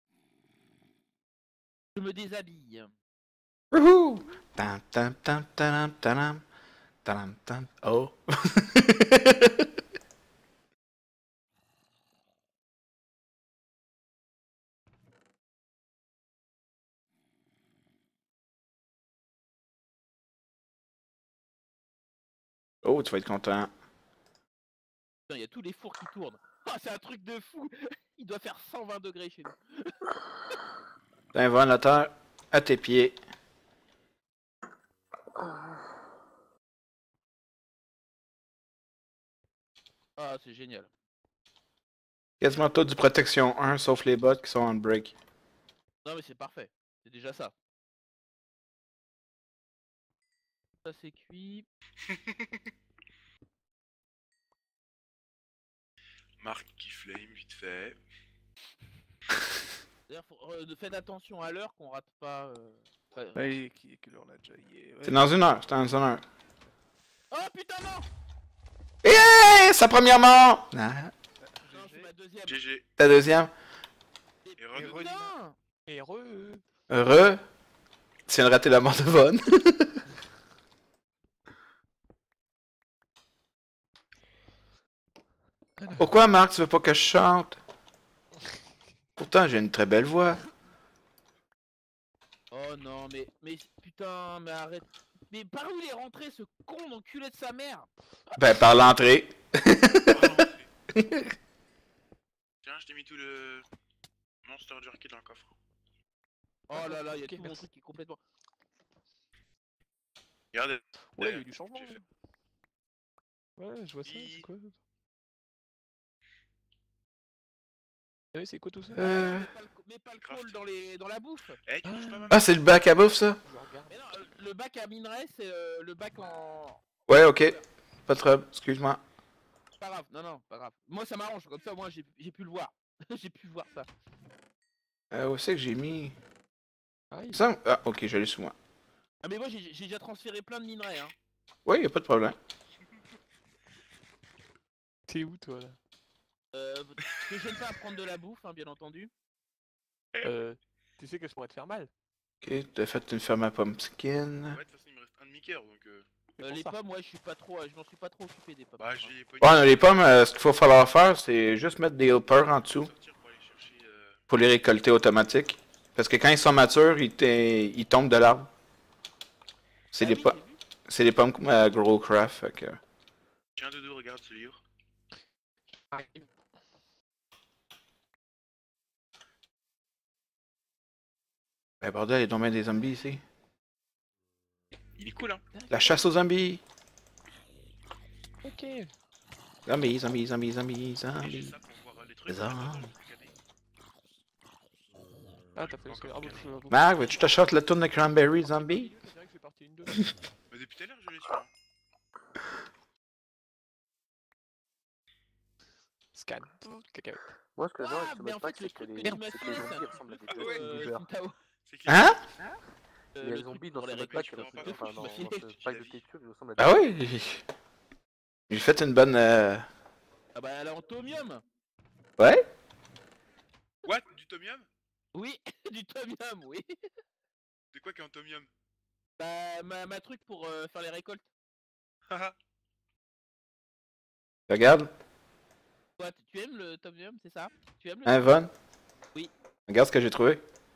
Je me déshabille. Wouhou! Tam tam tam tam tam tam tam. Oh! Oh, tu vas être content. Putain, il y a tous les fours qui tournent. Ah, c'est un truc de fou. Il doit faire cent vingt degrés chez nous. Tiens, Van, la terre, à tes pieds. Ah, c'est génial. Quasiment tout du protection un, sauf les bottes qui sont on break. Non, mais c'est parfait. C'est déjà ça. Ça, c'est cuit. Marc qui flame vite fait. D'ailleurs, faut- euh, faites attention à l'heure qu'on rate pas. Euh... pas- Ouais, qui, quelle heure on a déjà y C'est dans une heure, c'est dans une heure. Oh putain, non! Eh, sa première mort! Ah, Non, c'est ma deuxième. G G. ta deuxième. Et re- Et re- Putain! Et re... Heureux. Tu viens de rater la mort de Von. Pourquoi, Marc, tu veux pas que je chante? Pourtant, j'ai une très belle voix. Oh non, mais, mais putain, mais arrête. Mais par où il est rentré ce con d'enculé de sa mère? Ben, par l'entrée. Tiens, je t'ai mis tout le Monster Jerky dans le coffre. Oh là là, il y a Ok, tout mon merci. truc qui est complètement... Regardez. Ouais, il y a eu du changement. J'ai fait- Ouais, je vois ça, I- c'est quoi? Ah oui, c'est quoi tout ça? Euh... Mets pas le, mets pas le crawl dans, les, dans la bouffe. Eh, tu touches pas ma Ah, c'est le bac à bouffe, ça? Je regarde. Mais non, euh, le bac à minerai, c'est euh, le bac en... Ouais, ok. Pas de trouble, excuse-moi. Pas grave, non, non, pas grave. Moi, ça m'arrange, comme ça, moi, j'ai j'ai pu le voir. J'ai pu voir ça. Euh, où c'est que j'ai mis... Ah, il- Ça... Ah, ok, je l'ai sous moi. Ah, mais moi, j'ai j'ai déjà transféré plein de minerais, hein. Ouais, y a pas de problème. T'es où toi là? Euh, que je viens pas à prendre de la bouffe, hein, bien entendu. Euh, tu sais que je pourrais te faire mal. Ok, t'as fait une ferme à pumpkin. Ouais, de toute façon, il me reste un demi-cœur donc. Euh... C'est Euh, pour les ça. pommes, ouais, je suis pas trop, euh, je m'en suis pas trop occupé des pommes. Bah, hein. j'ai pas Ouais, les pommes, euh, ce qu'il faut falloir faire, c'est juste mettre des helpers en dessous sortir pour aller chercher. Euh... pour les récolter automatiques. Parce que quand ils sont matures, ils, t- ils tombent de l'arbre. C'est Ah des, oui, po- j'ai vu. c'est des pommes euh, Growcraft, fait que... Tiens, Dodo, regarde ce livre. Ben bordel, il y a donc bien des zombies ici. Il est cool, hein. La chasse aux zombies! Ok. Zombies, zombies, zombies, zombies, Et j'ai zombies. ça pour voir les trucs. Les attends, armes. attends, je vais regarder. Ah, t'as fait le ah, bon, je- Marc, veux-tu te short le tour de Cranberry Zombie? C'est vrai que c'est parti une deux. Mais depuis tout à l'heure, je l'ai sur. Hein. Scan. Cacahuète. Moi, ce que j'adore Ah, avec ce mais en mode pack, fait, le c'est que truc les, que tu m'as c'est que filé, les c'est zombies un ressemblent à des truc, Justin euh, Bieber. Sintao. C'est qui Hein? Euh, Il y a le les truc zombies dans pour ce les mode pack, récoltes, dans euh, ce, de enfin, fou, dans, tu m'as dans filé. ce pack de textures, ils ressemblent à des Ah ouais? J'ai fait une bonne... euh, Ah bah, elle est en tomium. Ouais? What? Du tomium? Oui, du tomium, oui. De quoi qui est en tomium? Bah, ma, ma truc pour euh, faire les récoltes. Haha. Regarde, Toi, tu- tu aimes le Tomium, c'est ça? Tu aimes le hein, Tomium? Von? Oui. Regarde ce que j'ai trouvé.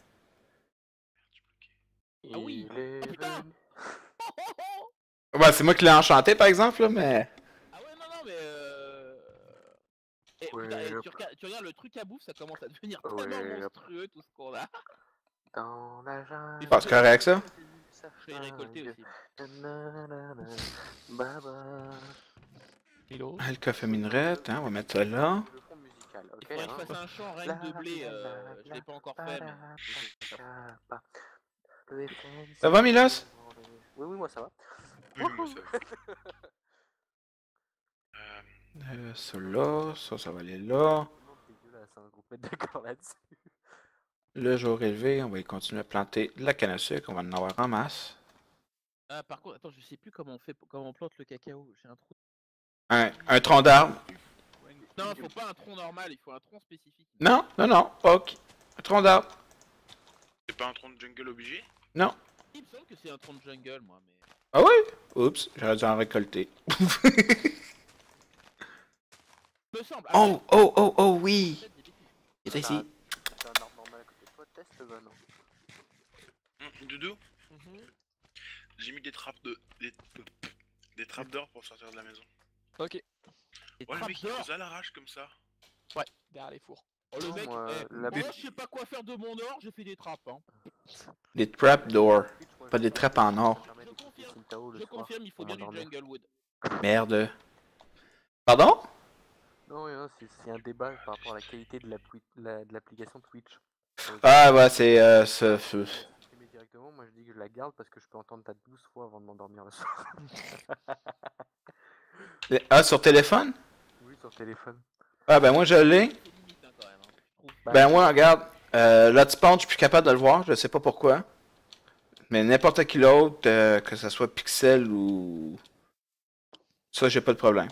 Ah oui. Il est Oh putain. venu. Oh, oh, oh. Bah, c'est moi qui l'ai enchanté, par exemple, là, mais... Ah ouais, non, non, mais euh... Et, Ouais, putain, et hop. tu, regardes, tu regardes le truc à bouffe, ça commence à devenir Ouais, tellement hop. monstrueux tout ce qu'on a. Dans la jungle. Ah, c'est correct, ça? ça Je vais les récolter flingue. aussi. Nanana. Baba. Milo. Ah, le coffre minerais, hein, on va mettre ça là. Le fond musical, ok Il faudrait que hein. je fasse un champ rien que de blé, euh, je l'ai pas encore fait, mais... Ba-da-ba-ba-ba. Le F N, Ça va, c'est Milos? dans les- Oui, oui, moi ça va. Oui, oui, ça va. Euh, Euh, ça là, ça, ça va aller là. Dégueulasse, hein, qu'on peut mettre d'accord là-dessus. Le jour élevé, on va y continuer à planter de la canne à sucre, on va en avoir en masse. Ah, par contre, attends, je sais plus comment on fait, comment on plante le cacao, j'ai un trou. Un, un tronc d'arbre. Ouais, une- Non, il faut pas un tronc normal, il faut un tronc spécifique. Non, non, non, ok. Un tronc d'arbre. C'est pas un tronc de jungle obligé? Non. Il me semble que c'est un tronc de jungle, moi, mais... Ah oui? Oups, j'aurais dû en récolter. Me semble. Oh, oh, oh, oh, oui. Peut-être des bêtises. Il est ici. T'as un arbre normal à côté de toi, teste Van. Hum, Doudou, Mhm. j'ai mis des trappes de. Des, des trappes d'or pour sortir de la maison. Ok, Des Oh, le trappes mec il d'or. pose à l'arrache comme ça. derrière les fours. Oh, le Non, mec, moi, eh, la- moi, je sais pas quoi faire de mon or, j'ai fait des trappes, hein. Des trap doors. Pas des trappes en or. Je confirme, je confirme, il faut bien du jungle wood. Merde. Pardon? Non, non, c'est c'est un débat par rapport à la qualité de l'appli- la- de l'application Twitch. Euh, Ah, ouais, c'est... Euh, ce- ce- je t'aimais directement, moi je dis que je la garde parce que je peux entendre ta douze fois avant de m'endormir le soir. Ah, sur téléphone? Oui, sur téléphone. Ah, ben moi, je l'ai. C'est limite, hein, quand même, hein, je trouve. Bah, Ben moi, regarde. Euh, là, tu penses, je suis plus capable de le voir. Je sais pas pourquoi. Mais n'importe qui l'autre, euh, que ce soit Pixel ou... Ça, j'ai pas de problème.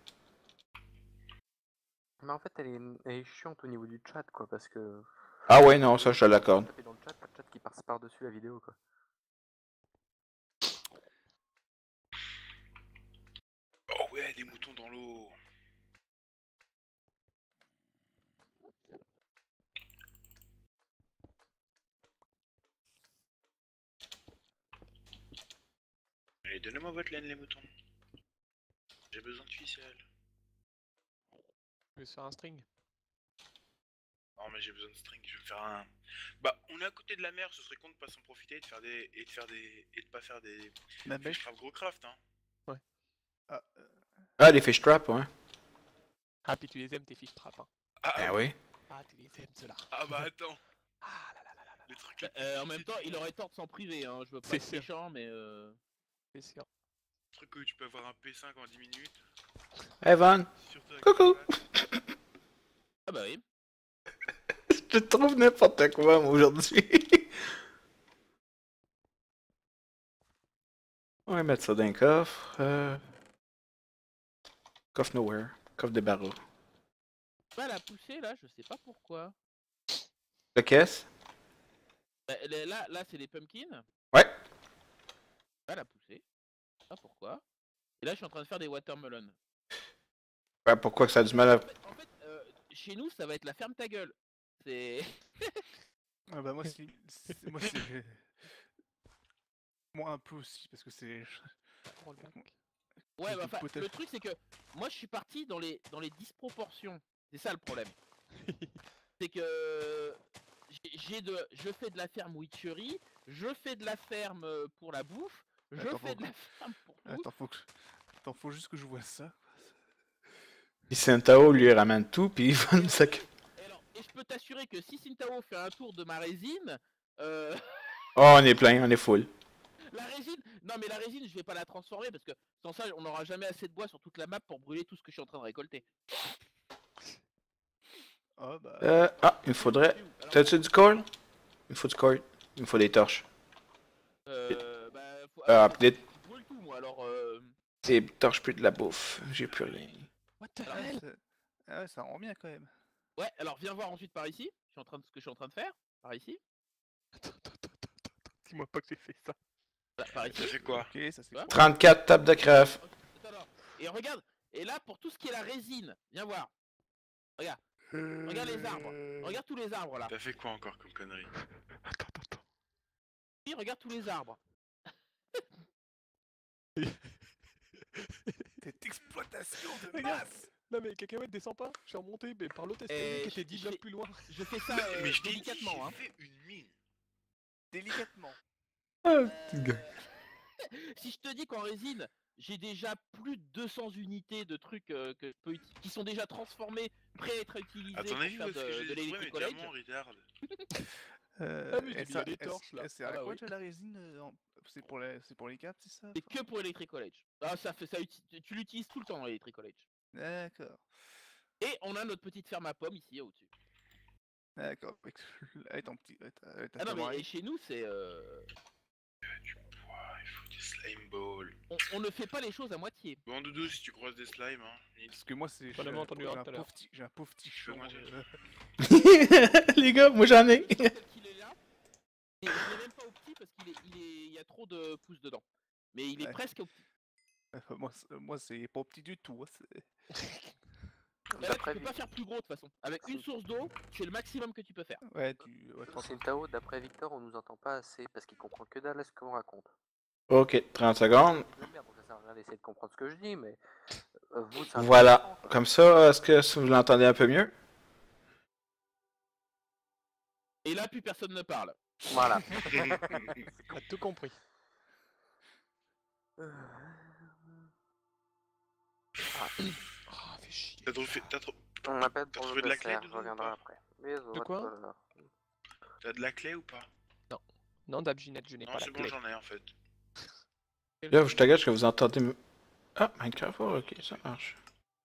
Mais en fait, elle est, elle est chiante au niveau du chat, quoi, parce que. Ah ouais, non, ça, je te l'accorde. Taper dans le chat, pas de chat qui passe par-dessus la vidéo, quoi. Oh ouais, des moutons dans l'eau. Allez, donnez-moi votre laine, les moutons. J'ai besoin de ficelle. Je vais se faire un string. Non, mais j'ai besoin de string. Je vais me faire un. Bah, on est à côté de la mer. Ce serait con de pas s'en profiter et de faire des et de faire des et de pas faire des. La Fish mèche. craft gros craft, hein. Ah, euh, Ah, les fish traps, ouais. Ah, puis tu les aimes tes fiches trappes. Hein. Ah, Ben ah, oui. Ah, tu les aimes ceux-là. ah bah attends. Ah là là là là là, Les trucs. les Euh, en plus même temps, il stupéfiants. aurait tort de s'en priver, hein. Je veux pas C'est être sûr. méchant, mais euh... c'est sûr. Truc où tu peux avoir un P cinq en dix minutes. Evan, Surtout avec Coucou. la plate. Ah bah oui. je te trouve n'importe quoi, moi, aujourd'hui. On va mettre ça dans un coffre. Euh... Coffre nowhere. Coffre des barreaux. Pas la pousser, là, je sais pas pourquoi. La caisse? Bah, les- là, là c'est les pumpkins. Ouais. Pas la pousser. Je sais pas pourquoi. Et là, je suis en train de faire des watermelon. Ben, pourquoi que ça a du mal à... En fait, en fait, euh, chez nous, ça va être la ferme ta gueule. C'est... ah bah moi c'est. c'est- Moi c'est. Moi un peu aussi parce que c'est. Oh, le mec. Ouais, Plus bah, de enfin, potage. le truc, c'est que moi, je suis parti dans les, dans les disproportions. C'est ça le problème. C'est que j'ai j'ai de, je fais de la ferme witchery, je fais de la ferme euh, pour la bouffe, je Attends, fais faut de la ferme pour tout. Attends, faut que. Attends, faut juste que je vois ça. Puis Sentao lui ramène tout, puis il va nous sac... Et, alors, et je peux t'assurer que si Sintao fait un tour de ma résine, euh, Oh, on est plein, on est full. la résine, non mais la résine, je vais pas la transformer parce que sans ça, on n'aura jamais assez de bois sur toute la map pour brûler tout ce que je suis en train de récolter. Oh bah. Euh... Ah, il me faudrait... Alors, T'as-tu du coal? Il me faut du coal. Il me faut des torches. euh, bah, faut, Ah, faut- puis des... je brûle tout moi, alors euh, des torches plus de la bouffe. J'ai plus rien. What the Alors, hell? ça- Ah ouais, ça rend bien quand même. ouais, alors viens voir ensuite par ici. Je suis en train de ce que je suis en train de faire par ici. Attends, attends, attends, attends, attends. Dis-moi pas que j'ai fait ça. Là, par ici. Ça fait quoi? Ok, ça c'est Quoi quoi? trente-quatre tables de craft. Attends, attends. Et regarde, et là pour tout ce qui est la résine, viens voir. Regarde, regarde les arbres. Regarde tous les arbres là. T'as fait quoi encore comme connerie? Attends, attends, attends. Oui, regarde tous les arbres. Cette exploitation de Regarde. masse. Non mais Cacahuète descend pas, je suis remonté mais par l'autre Eh, escalier qui je- était dix je blocs fais- plus loin. Je fais ça Mais, euh, mais je t'ai dit, délicatement, hein. j'ai fait une mine. Délicatement. Euh, si je te dis qu'en résine, j'ai déjà plus de deux cents unités de trucs euh, que je peux uti- qui sont déjà transformés, prêts à être utilisés À ton pour avis, faire où est-ce que de, j'ai de trouvé mes l'électricolage. diamants, retard? Euh, Ah, mais j'ai et mis ça, des et torches, ça- là. et c'est Ah à bah quoi oui. déjà la résine euh, en- C'est pour les, c'est pour les câbles, c'est ça? C'est que pour l'électricolage. Ah, ça fait ça, uti- tu- tu l'utilises tout le temps dans l'électricolage. D'accord, Et on a notre petite ferme à pommes ici au-dessus. d'accord. Avec, avec ton petit, avec ta, avec ta Ah non mais fermerie. et chez nous c'est, euh, Du poids, il faut des slime balls. on, on ne fait pas les choses à moitié. Bon, Doudou, si tu croises des slimes, hein. Nils. Parce que moi, c'est. J'en j'ai avais un- entendu j'ai un un tout à l'heure. pauvre petit- J'ai un pauvre petit Fais-moi champ. dire. euh, Les gars, moi j'en ai. Le seul tel qu'il est là, et je l'ai même pas au petit parce qu'il est, il est, il y a trop de pousses dedans. Mais il est Ouais. presque au petit. euh, moi, c'est- moi, c'est pas petit du tout. hein, c'est- Mais là, tu D'après peux pas faire plus gros de toute façon. Avec une source d'eau, c'est le maximum que tu peux faire. Ouais, du. Ouais, trente- Sintao, d'après Victor, on nous entend pas assez parce qu'il comprend que dalle à ce qu'on raconte. Ok, trente secondes. C'est de la merde, donc ça sert à rien d'essayer de comprendre ce que je dis, mais euh, vous, c'est Voilà. intéressant, quoi. Comme ça, est-ce que vous l'entendez un peu mieux? Et là, plus personne ne parle. Voilà. T'as tout compris. Ah, fais chier. T'as trouvé, t'as trou- On m'appelle T'as pour trouvé le de la clé, dessert, je Doudou, ou reviendrai pas après. Mais De quoi t'as de la clé ou pas? Non, Dabginette, je n'ai Non, pas la c'est bon, clé. j'en ai en fait. Là, je te gâche que vous entendez. me- Ah, Minecraft, oh, ok, ça marche.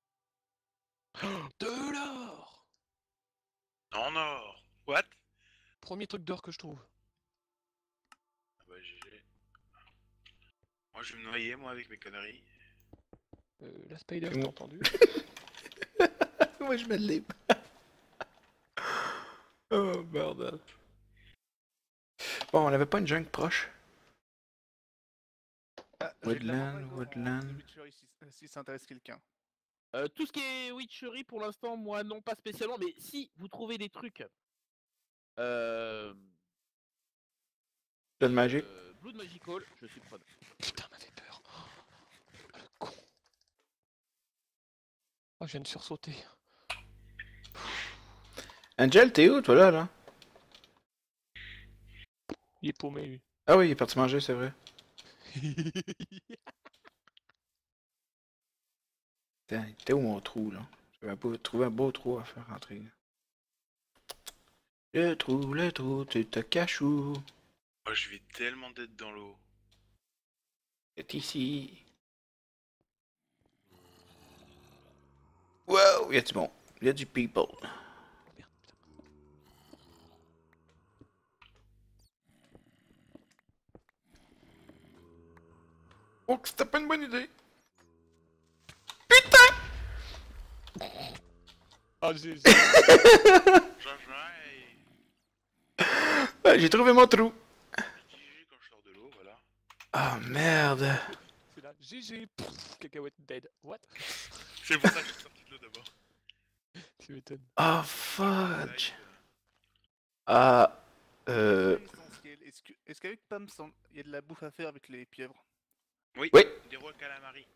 De l'or. En or. What? Premier truc d'or que je trouve. Ah bah, G G. Moi, je vais me noyer, moi, avec mes conneries. Euh, la spider, C'est je t'ai bon. entendu. Moi, je me l'ai. Oh, bordel. Bon, on avait pas une jungle proche. Ah, j'ai de la Woodland, montagne en- Woodland. en Witchery, si, si ça intéresse quelqu'un. Euh, tout ce qui est witchery pour l'instant, moi non pas spécialement, mais si vous trouvez des trucs. Euh... Blood Magic. euh, Blood Magical, je suis preneur. Putain, m'a fait peur. Oh, le con. Oh, je viens de sursauter. Angel, t'es où, toi, là, là? Il est paumé, lui. Ah oui, il est parti manger, c'est vrai. Putain, t'es où mon trou, là? J'avais beau- trouvé un beau trou à faire rentrer. Le trou, le trou, tu te caches où? Moi, je vais tellement d'être dans l'eau. C'est ici. Wow, y'a du bon. Y'a du people. Oh, merde, putain. Oh, c'était pas une bonne idée. Ah, j'ai... j'ai- Jean Jean, Ouais, j'ai trouvé mon trou. G G quand je sors de l'eau, voilà. Ah, merde. C'est là. G G. Pff, cacahuète dead. What? C'est pour ça que je suis sorti de l'eau d'abord. Tu m'étonnes. Ah, fudge. Ah, euh... Essentiel. Est-ce que, est-ce qu'avec Pam, sans- il y a de la bouffe à faire avec les pieuvres? Oui. Oui. Des rois calamari.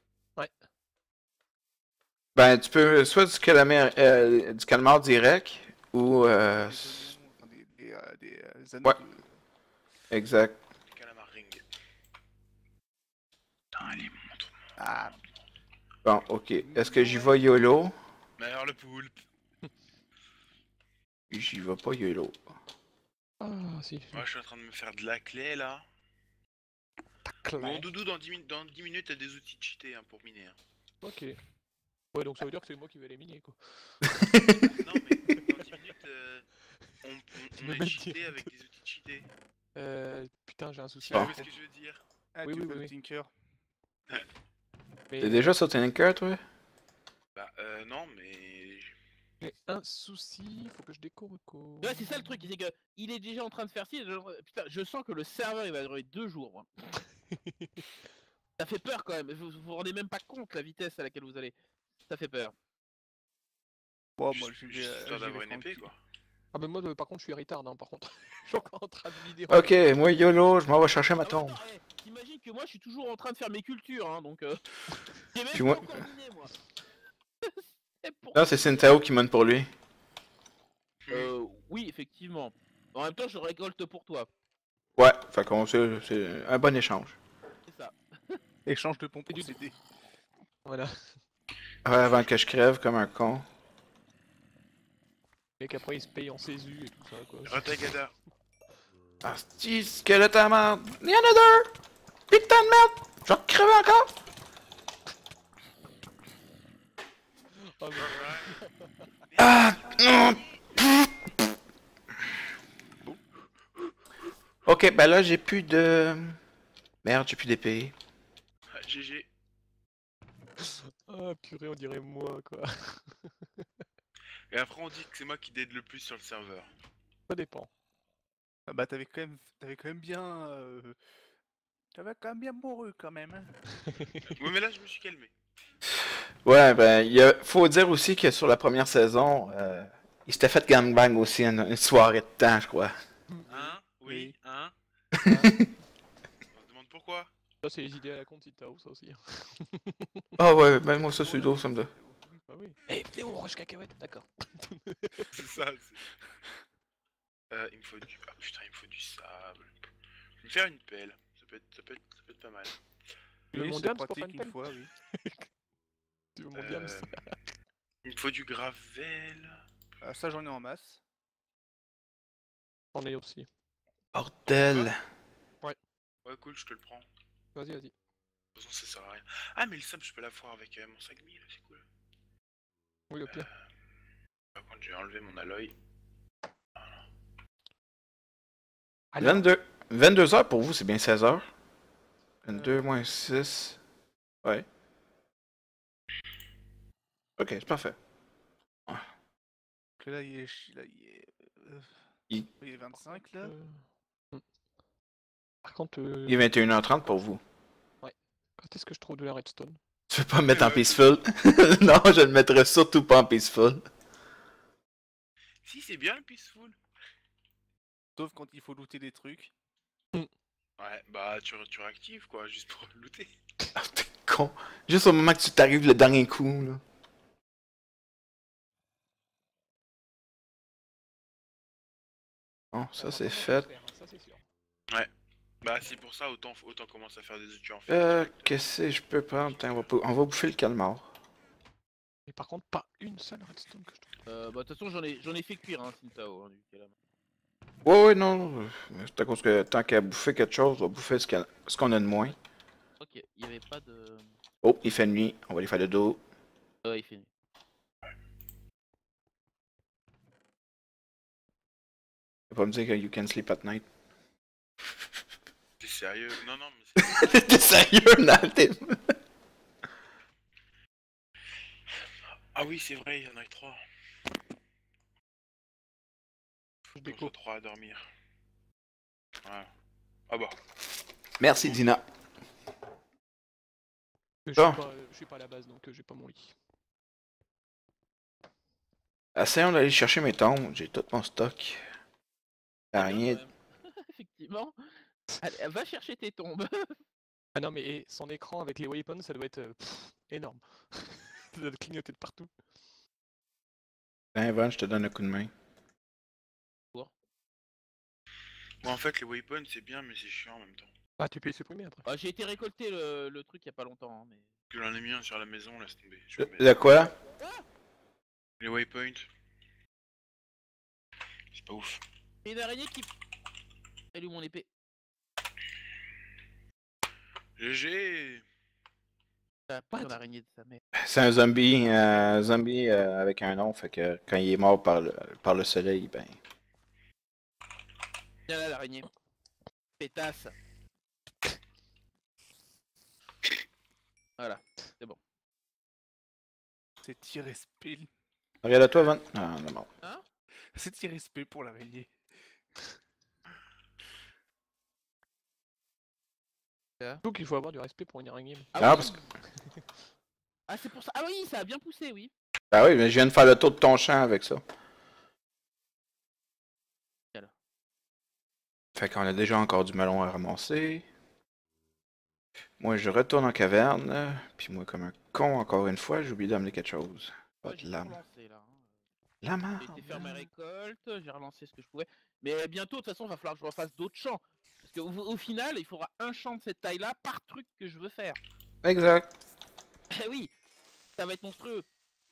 Ben, tu peux soit du calamar, euh, du calmar direct, ou euh... Des oignons, enfin, des, des, euh, des, euh, anneaux Ouais. de- Exact. Des calamars ring. Putain, allez, montre. Ah, Bon, ok. Est-ce que j'y vais YOLO? Mais alors le poulpe. J'y vais pas YOLO. Ah, si. Moi, je suis en train de me faire de la clé, là. Bon, Doudou, dans dix, min- dans dix minutes, t'as des outils cheatés hein, pour miner. Hein. Ok. Ouais, donc ça veut dire que c'est moi qui vais les miner, quoi. Non, mais dans dix minutes, euh, on, on, Tu on me est mets cheaté direct. avec des outils cheatés. Euh, putain, j'ai un souci. Tu vois Bon. ce que je veux dire? ah Oui, tu oui, fais oui, le oui. Tinker. Mais T'es déjà sur Tinker, toi? Bah, euh, non, mais. j'ai un souci, faut que je décore quoi. Ouais, c'est ça le truc, c'est que il est déjà en train de faire ci. je- Putain, je sens que le serveur il va durer deux jours. Moi. Ça fait peur quand même, vous vous vous rendez même pas compte la vitesse à laquelle vous allez. Ça fait peur. Bon, moi, Juste- je vais, juste euh, histoire j'y vais d'avoir une épée, tranquille. quoi. Ah ben moi, euh, par contre, je suis retard, hein, par contre. Je suis encore en train de vider. Ok, moi YOLO, je m'en vais chercher ma Ah ouais, tombe. non, eh, t'imagines que moi je suis toujours en train de faire mes cultures, hein, donc euh... j'ai même Puis pas moi- encore dîné moi. C'est pour Là, te c'est dire. Sintao qui monte pour lui. Euh, oui, effectivement. En même temps, je récolte pour toi. Ouais, fait qu'on c'est c'est un bon échange. C'est ça. Échange de bons Et du- procédés. Voilà. Ouais, avant que je crève comme un con. Et qu'après, il se paye en Césu et tout ça, quoi. Ratagada. Ah, si, squelette à merde. Il y en a deux! Putain de merde! Je vais crever encore! Ah, mais- Ah! Non! Ok, ben là, j'ai plus de... Merde, j'ai plus d'épée. Ah, G G. Ah, purée, on dirait moi, quoi. Et après, on dit que c'est moi qui dead le plus sur le serveur. Ça dépend. Ah bah, t'avais quand même, t'avais quand même bien, euh... t'avais quand même bien mouru quand même. Hein. Ouais, mais là, je me suis calmé. Ouais, ben, il y a... faut dire aussi que sur la première saison, euh, il s'était fait gangbang aussi une, une soirée de temps, je crois. Hein? Oui, Oui. hein? Ah, On se demande pourquoi? ça, c'est les idées à la con de Tao, ça aussi. Ah ouais, ben moi ça sudo, ça me donne. Bah oui. Eh, Théo, roche cacahuète, d'accord. C'est ça, c'est... Euh, il me faut du... Ah putain, il me faut du sable. Je vais me faire une pelle. Ça peut être, ça peut être, ça peut être pas mal. Tu veux Oui, mon c'est diams pour faire pratique une une pelle fois, oui. Tu veux mon diams Euh, il me faut du gravel. Ah, ça, j'en ai en masse. J'en ai aussi. Bordel. Ouais, cool, je te le prends. De Vas-y, vas-y. toute façon, ça sert à rien. Ah, mais le sable, je peux l'avoir avec euh, mon cinq mille, c'est cool. Oui, au pire. Par contre, je vais enlever mon alloy. Alors, vingt-deux. vingt-deux heures pour vous, c'est bien seize heures. vingt-deux Euh. moins six. Ouais. Ok, c'est parfait. Donc là, il est... ch- Là, il est... euh, Il- il est vingt-cinq, là. euh, hmm. Par contre, euh, Il est vingt et une heures trente pour vous. quand est-ce que je trouve de la redstone? Tu veux pas me mettre en Ouais. peaceful? Non, je ne mettrai surtout pas en peaceful. Si, c'est bien le peaceful. Sauf quand il faut looter des trucs. Ouais, bah, tu, tu réactives, quoi, juste pour looter. Ah, t'es con. Juste au moment que tu t'arrives le dernier coup, là. Bon, ça c'est fait. Ça, c'est sûr. Bah, c'est pour ça, autant, autant commencer à faire des études en fait. Euh, qu'est-ce que je peux prendre? Putain, on va, pou- on va bouffer le calmar. Mais par contre, pas une seule redstone que je trouve. Euh, bah de toute façon, j'en ai, j'en ai fait cuire, hein, Sintao, hein, du Kalam. Ouais, ouais, non. euh, C'est à cause que tant qu'à bouffer quelque chose, on va bouffer ce qu'elle- ce qu'on a de moins. Ok, il y avait pas de... Oh, il fait nuit. On va aller faire le dos. Ouais, il fait nuit. Tu vas pas me dire que you can sleep at night. T'es sérieux? Non, non, mais c'est... T'es sérieux, Nat? Ah oui, c'est vrai, il y en a que trois. Je Donc, déco. j'ai trois à dormir. Voilà. Ah bah. Merci, Dina. Je suis, Bon. pas, je suis pas à la base, donc euh, j'ai pas mon lit. Essayons d'aller chercher mes tombes. J'ai tout mon stock. Y'a Bien, rien. quand même. Effectivement. Allez, va chercher tes tombes. Ah non, mais eh, son écran avec les weapons, ça doit être euh, pff, énorme. Ça doit clignoter de partout. Ben, Van, je te donne un coup de main. Bon, en fait, les weapons, c'est bien, mais c'est chiant en même temps. Ah, tu peux les supprimer après. Ah, j'ai été récolter le, le truc il y a pas longtemps, hein, mais... Que j'en ai mis un sur la maison, laisse tomber. Je vais De, mettre de quoi? les waypoints. C'est pas ouf. Et une araignée qui... Elle est où mon épée? G G. Ah, pas What? une araignée de sa mère. C'est un zombie, un zombie euh, avec un nom, fait que quand il est mort par le, par le soleil, ben... Viens là l'araignée. Pétasse. Voilà, c'est bon. C'est irrespect. Regarde à toi, Van. Ah, non, non. C'est irrespect pour l'araignée. Surtout qu'il faut avoir du respect pour une araignée. Ah, oui. parce que... Ah, c'est pour ça. Ah oui, ça a bien poussé, oui. Ah oui, mais je viens de faire le tour de ton champ avec ça. Voilà. Fait qu'on a déjà encore du melon à ramasser. Moi, je retourne en caverne. Puis moi, comme un con, encore une fois, j'ai oublié d'amener quelque chose. Pas Ouais, de j'ai lame. relancé là. hein. La J'ai marde. été faire ma récolte, j'ai relancé ce que je pouvais. Mais bientôt, de toute façon, il va falloir que je refasse d'autres champs. Parce qu'au au final, il faudra un champ de cette taille-là par truc que je veux faire. Exact. Eh oui, ça va être monstrueux.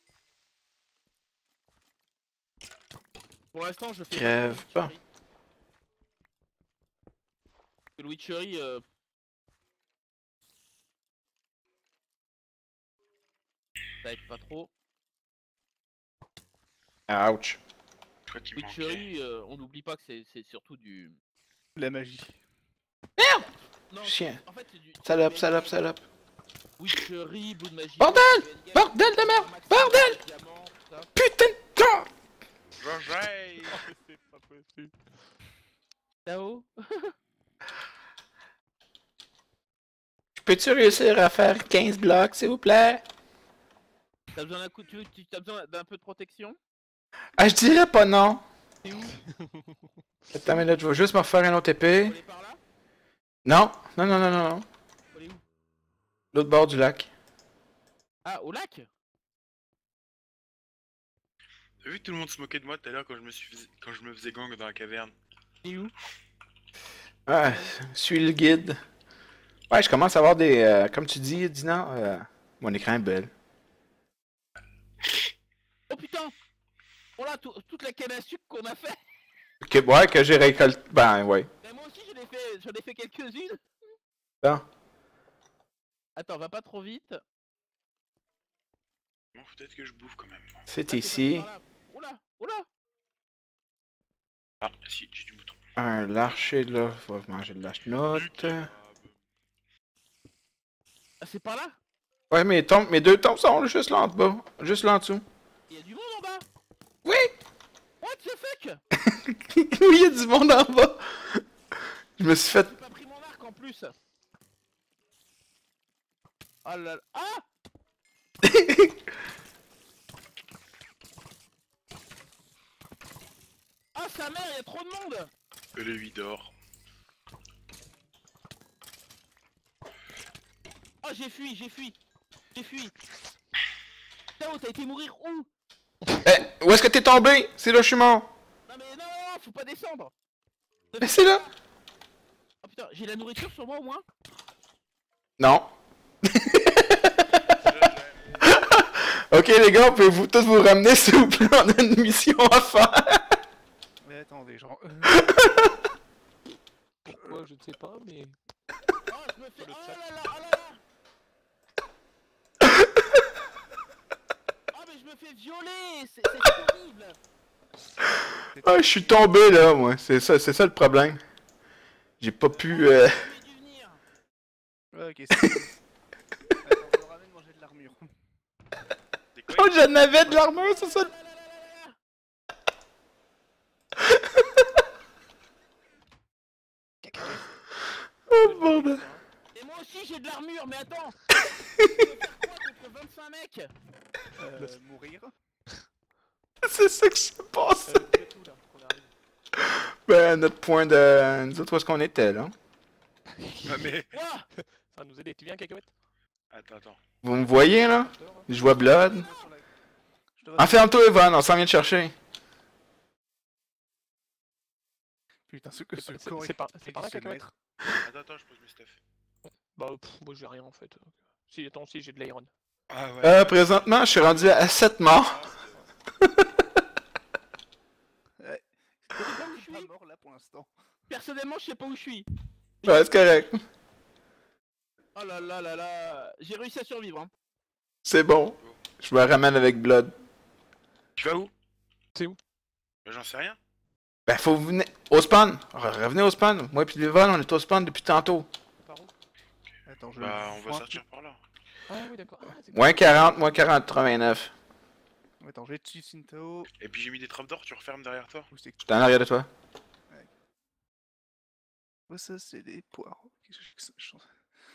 Pour l'instant, je fais Crève pas. pas. Le witchery, euh... ça aide pas trop. Ouch. Je crois qu'il me manquait. Witchery, euh, on n'oublie pas que c'est c'est surtout du... La magie. Non, Chien. en fait, c'est du... Salope, salope, salope. Witchery, bout de magie... Bordel! du N G A, Bordel de merde! maximum, Bordel! diamant, tout ça. Putain de con! Vengez! C'est pas possible. Tao. Peux-tu réussir à faire quinze blocs, s'il vous plaît? T'as besoin d'un coup, tu, tu as besoin d'un peu de protection? Ah, je dirais pas non. T'es où? Attends, mais là, je vais juste me refaire un autre Faut épée. aller par là? Non, non, non, non, non, non. Faut aller où? L'autre bord du lac. Ah, au lac? T'as vu que tout le monde se moquait de moi tout à l'heure quand je me suis fais- quand je me faisais gang dans la caverne? T'es où? Ah, suis le guide. Ouais, je commence à avoir des... euh, comme tu dis, Dina, euh, mon écran est belle. Oh putain! Oh là, tout- toute la canne à sucre qu'on a fait! Que, ouais, que j'ai récolté... Ben, ouais. Ben moi aussi j'en ai fait, j'en ai fait quelques-unes! Bon. Attends, va pas trop vite. Bon, peut-être que je bouffe quand même. C'est Ah, t'es ici. passé par là. Oh là, oh là! Ah, si, j'ai du mouton. Un l'archer, là, va manger de la chenoute. Ah, c'est par là? Ouais, mes tombes, mes deux tombes sont juste là en bas. Juste là en dessous. Il y a du monde en bas! Oui! What the fuck? Oui, il y a du monde en bas. Je me suis fait... J'ai pas pris mon arc en plus! Oh là là. Ah! Ah sa mère, il y a trop de monde! Que le lui dort. Ah j'ai fui, j'ai fui! J'ai fui! Tao, t'as été mourir où? Eh, où est-ce que t'es tombé? C'est là que je suis mort. Non mais non, non, non, faut pas descendre! Ne Mais fais c'est là. pas. Oh putain, j'ai la nourriture sur moi au moins? Non. Ok les gars, pouvez-vous tous vous ramener s'il vous plaît, on a une mission à faire. Mais attendez, genre. euh, Pourquoi, je ne sais pas, mais... Oh, je me fais... Oh là là, oh là là! Oh mais je me fais violer! C'est c'est horrible! Ah, je suis tombé là, moi. C'est ça, c'est ça le problème. J'ai pas pu... Euh... J'ai dû venir. ouais, ok, c'est. Attends, je me ramène manger de l'armure. C'est quoi? Oh, j'en avais de l'armure, c'est ça. Ah là là là là là là. Oh bordel. Et moi aussi j'ai de l'armure, mais attends! Je peux faire quoi contre vingt-cinq mecs? Euh, mourir. C'est ça que je pense. Euh, le tout, là, qu'on arrive. Ben, notre point de... Nous autres, où est-ce qu'on était, là? Ah, mais. Ouah! Ça va nous aider, tu viens, cacahuète? Attends, attends. Vous me voyez, là? Je vois Blood. Je devrais- Enferme-toi, Evan, on s'en vient te chercher. Putain, ce que ce C'est- corps c'est est- par- c'est par là, se cacahuète? mettre. Attends, attends, je pose mes stuff. Bah, pff, moi j'ai rien en fait. Si, attends, si, j'ai de l'iron. Ah ouais. Euh, présentement, je suis rendu à sept morts. Ouais. Je sais pas où je Je suis pas suis. mort là pour l'instant. Personnellement, je sais pas où je suis. Ouais, c'est correct. Oh là là là là. J'ai réussi à survivre. Hein. C'est bon. Je me ramène avec Blood. Tu vas où? C'est où? Bah, j'en sais rien. Ben, faut venir au spawn. Re- Revenez au spawn. Moi et Evan, on est au spawn depuis tantôt. Par où? Attends, je. Bah, on va vois- sortir par là. Ah oui, d'accord. Ah, c'est Moins quarante, moins quarante, quatre-vingt-neuf. Attends, j'ai dessus Sintao. Et puis j'ai mis des trappes d'or, tu refermes derrière toi. Où c'est que. J'étais en arrière de toi. Oh, ça, c'est des poires. Qu'est-ce que c'est que ça? Je-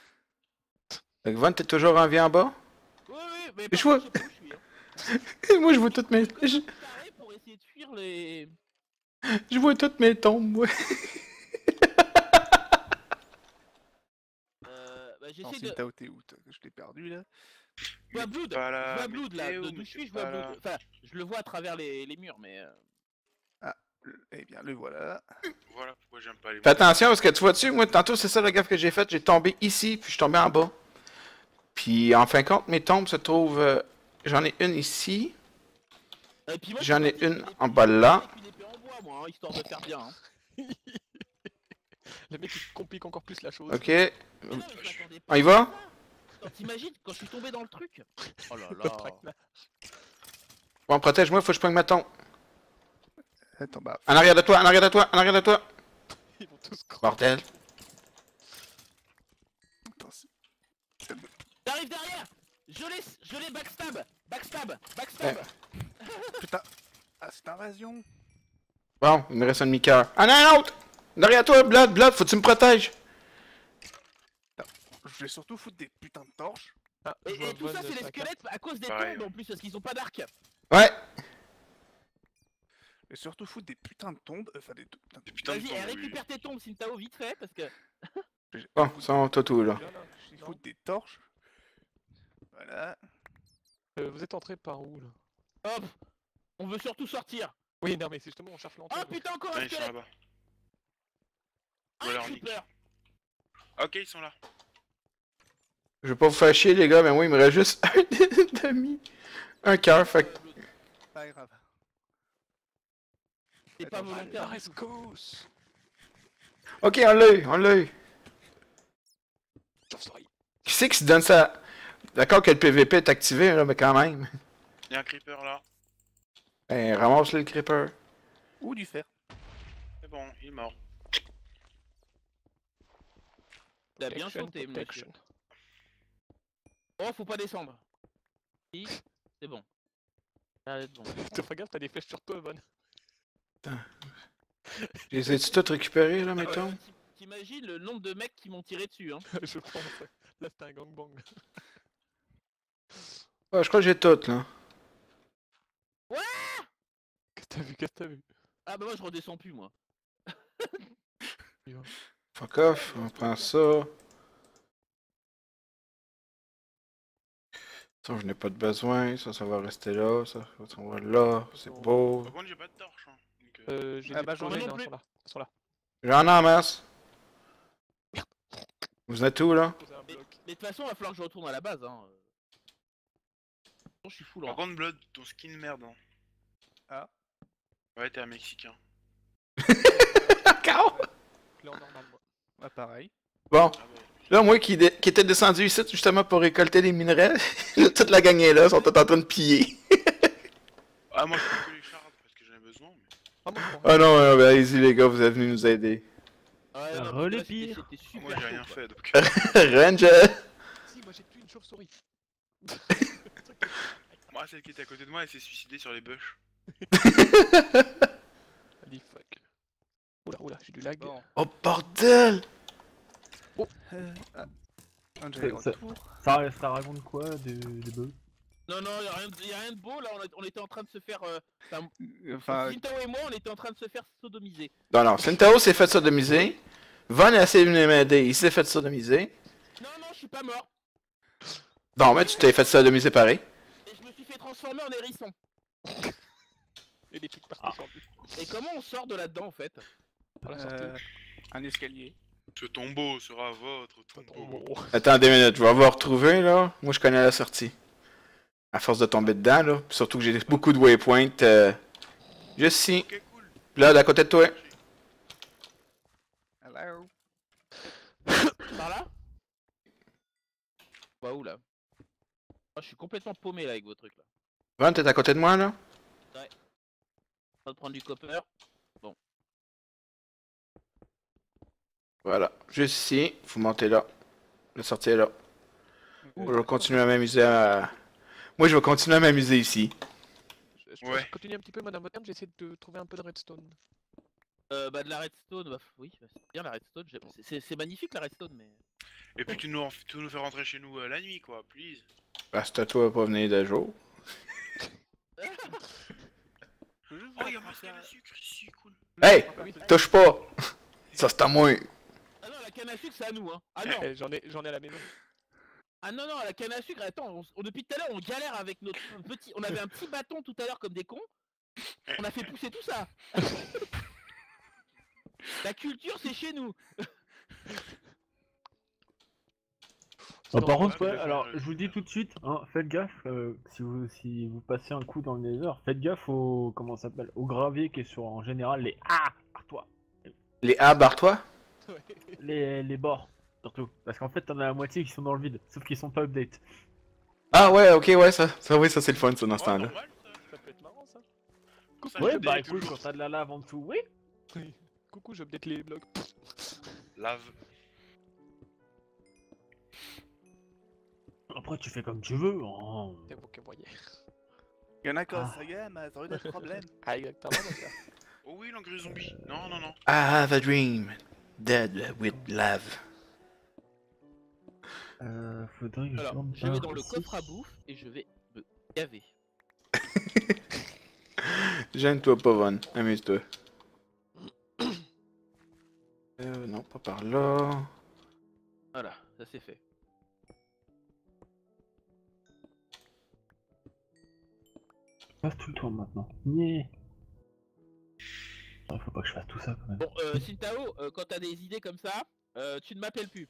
Donc, Von, t'es toujours en vie en bas? Oui, oui, mais Je par vois. contre, je sais pas où je suis. Hein. Moi, je vois toutes mes... Comme Je, carré pour essayer de fuir les... je vois toutes mes tombes, moi. Euh, bah, Non, j'essaie c'est de... Tao, t'es où toi? Je l'ai perdu là. Je vois Mais Blood, t'es pas je là, vois mais Blood là, t'es où, de d'où mais je suis, t'es je vois pas Blood. là. Enfin, je le vois à travers les, les murs, mais... euh, Ah, le- eh bien, le voilà. Voilà pourquoi j'aime pas les Fais attention, parce que tu vois dessus, moi, tantôt, c'est ça le gaffe que j'ai fait. J'ai tombé ici, puis je suis tombé en bas. Puis, en fin de compte, mes tombes se trouvent... euh, J'en ai une ici. Et puis moi, je J'en suis ai parti une avec une en épée- bas là. avec une épée en bois, moi, hein, histoire de faire bien. Hein. Le mec il complique encore plus la chose. Ok. Mais non, mais je m'attendais pas On y à va? ça. Quand t'imagines, quand je suis tombé dans le truc. Oh là Le là. traquenard. Bon, protège-moi, faut que je prenne ma tombe. Attends, bah. En arrière de toi, en arrière de toi, en arrière de toi. Ils vont tous crever. Bordel. Attends, c'est- J'arrive derrière. Je l'ai, je l'ai backstab, backstab, backstab. Putain. Ah, c'est invasion. Bon, il me reste un demi-cœur. Ah non, un autre! Derrière toi, Blood, Blood, faut que tu me protèges. Je vais surtout foutre des putains de torches. Ah, Et, je vois et tout Von ça, c'est sur les la carte. squelettes à cause des Pareil, tombes en plus, parce qu'ils ont pas d'arc. Ouais. Je vais surtout foutre des putains de tombes. Enfin, des putains de Des putains de Vas-y, tombes, eh, oui. récupère tes tombes, Sintao, vite fait, parce que. Bon, ça on t'a tout là. Là, là, Je vais non. foutre des torches. Voilà. Euh, vous êtes entré par où là? Hop, on veut surtout sortir. Oui, non, mais c'est justement, on cherche l'entrée. Oh putain, encore Ah, un ils sont squelette. là-bas. Un Voilà, on nique. creeper. Ok, ils sont là. Je vais pas vous faire chier les gars, mais moi il me reste juste un demi. Un cœur, fait que... Pas grave. C'est pas Attends, volontaire. Let's go. Ok, on l'a eu, on l'a eu. Chauve-souris. Qui c'est qui se donne ça? D'accord que le P V P est activé là, mais quand même. Il y a un creeper là. Ben, ramasse-le le creeper. Ou du fer. C'est bon, il est mort. T'as bien Protection, sauté, monsieur. protection. Oh, faut pas descendre. Si, c'est bon. Ça va être bon. Te fais gaffe, t'as des flèches sur toi, Von. Je les ai-tu toutes récupérées là, Euh, mettons? t'i- T'imagines le nombre de mecs qui m'ont tiré dessus, hein. Je pense. Là, c'était un gangbang. Ouais, je crois que j'ai toutes là. Qu'est-ce que t'as vu? Qu'est-ce que t'as vu? Ah bah moi je redescends plus, moi. Fuck off, on prend ça. Ça, je n'ai pas de besoin. Ça, ça va rester là. Ça, ça va là. C'est beau. Par contre, j'ai pas de torche. Hein. Donc, euh, Euh, j'ai Ah des bah, j'en ai projets, non non, plus. ils sont là. Ils sont là. J'en ai en masse. Vous êtes où là? Poser un Mais bloc. mais de toute façon, il va falloir que je retourne à la base, hein. Je suis full, Par hein. contre, Blood, ton skin merde. Hein. Ah. Ouais, t'es un Mexicain. Cao! Je l'ai en normal, moi. Ah, pareil. Bon, Ah ouais. là, moi qui, dé- qui était descendu ici justement pour récolter les minerais, toute la gang est là, sont tous en train de piller. Ah, moi je prends que les shards parce que j'en ai besoin. Mais... Ah, moi, je prends Ah non, euh, ben, allez-y les gars, vous êtes venus nous aider. Ouais, non, Relais parce que là, pire. c'était- c'était Moi super j'ai chaud, rien quoi. fait donc. Ranger! Si, moi j'ai tué une chauve-souris. Moi, celle qui était à côté de moi, elle s'est suicidée sur les bush. Allez, fuck. Oula, oula, j'ai du lag. Bon. Oh bordel! Euh, ah. Un C'est- Jay c'est- retour. Ça, ça raconte quoi des, des bugs? Non, non, y'a rien, de- y a rien de beau, là, on, a- on était en train de se faire... Euh... Enfin, Enfin, Sintao et moi, on était en train de se faire sodomiser. Non, non, Sintao s'est fait sodomiser. Von a essayé de venir m'aider, il s'est fait sodomiser. Non, non, je suis pas mort. Bon, mais tu t'es fait sodomiser pareil. Et je me suis fait transformer en hérisson. Et des trucs Ah. partout sur lui. Et comment on sort de là-dedans, en fait? À la sortie. euh, un escalier. Ce tombeau sera votre tombeau. Oh. Attends deux minutes, je vais avoir retrouvé là. Moi je connais la sortie. À force de tomber dedans là. Puis surtout que j'ai beaucoup de waypoints. Euh... Juste ici. Ok, cool. Là, d'à côté de toi. Hello. Par là? Bah où, là? Ah, je suis complètement paumé, là, avec vos trucs, là. Von, t'es à côté de moi là? En train de prendre du copper. Voilà. Juste ici. Vous montez là. La sortie est là. Je vais continuer à m'amuser à... Moi je vais continuer à m'amuser ici. Je, je, Ouais. je continue un petit peu, madame Bottom, j'essaie de trouver un peu de redstone. Euh, bah de la redstone, bah oui, bah, c'est bien la redstone, j'aime- c'est- c'est c'est magnifique la redstone, mais... Et puis tu nous, en- tu nous fais rentrer chez nous euh, la nuit, quoi, please. Bah, c'est à toi de pas venir de jour. Je veux juste Oh, vous y'a rappeler marqué un- la sucre ici, cool. Hey! Ah oui. Touche pas! Ça, c'est à moi! Ah non, la canne à sucre c'est à nous, hein. Ah non, Eh, J'en ai, j'en ai à la maison. ah non, non, la canne à sucre, attends, on- on- depuis tout à l'heure on galère avec notre petit... On avait un petit bâton tout à l'heure comme des cons, on a fait pousser tout ça. La culture c'est chez nous. Bon, Non, par moi, contre, ce que ouais, je vais faire, alors euh, je vous dis tout de suite, hein, faites gaffe, euh, si, vous, si vous passez un coup dans le Nether, faites gaffe au, comment ça s'appelle, au gravier qui est sur, en général, les A, par toi, Les A, barre-toi? Ouais. les, les bords, surtout, parce qu'en fait t'en as la moitié qui sont dans le vide, sauf qu'ils sont pas update. Ah ouais, ok, ouais, ça, ça oui, ça c'est le fun, ça, dans ce Oh, temps-là. normal, ça. Ça peut être marrant ça. Ça, Ouais, je bah update écoute, toujours. quand t'as de la lave en dessous, oui. Oui. Coucou, je update les blocs. Lave. Après tu fais comme tu veux, hein. C'est vous qui voyez. Il y en a qui Ah. ça gamme, ça aurait des problèmes. Ah, exactement, mon gars. Oh oui, l'engrais zombie. Non, non, non. I have a dream. Dead with love. Euh, faudrait que je Alors, tourne je vais par dans le ici. coffre à bouffe et je vais me gaver. Gêne-toi pas, Von. Amuse-toi. Euh, non, pas par là. Voilà, ça c'est fait. Passe tout le temps maintenant. Yeah. Ah, faut pas que je fasse tout ça quand même. Bon, euh, Sintao, euh, quand t'as des idées comme ça, euh, tu ne m'appelles plus.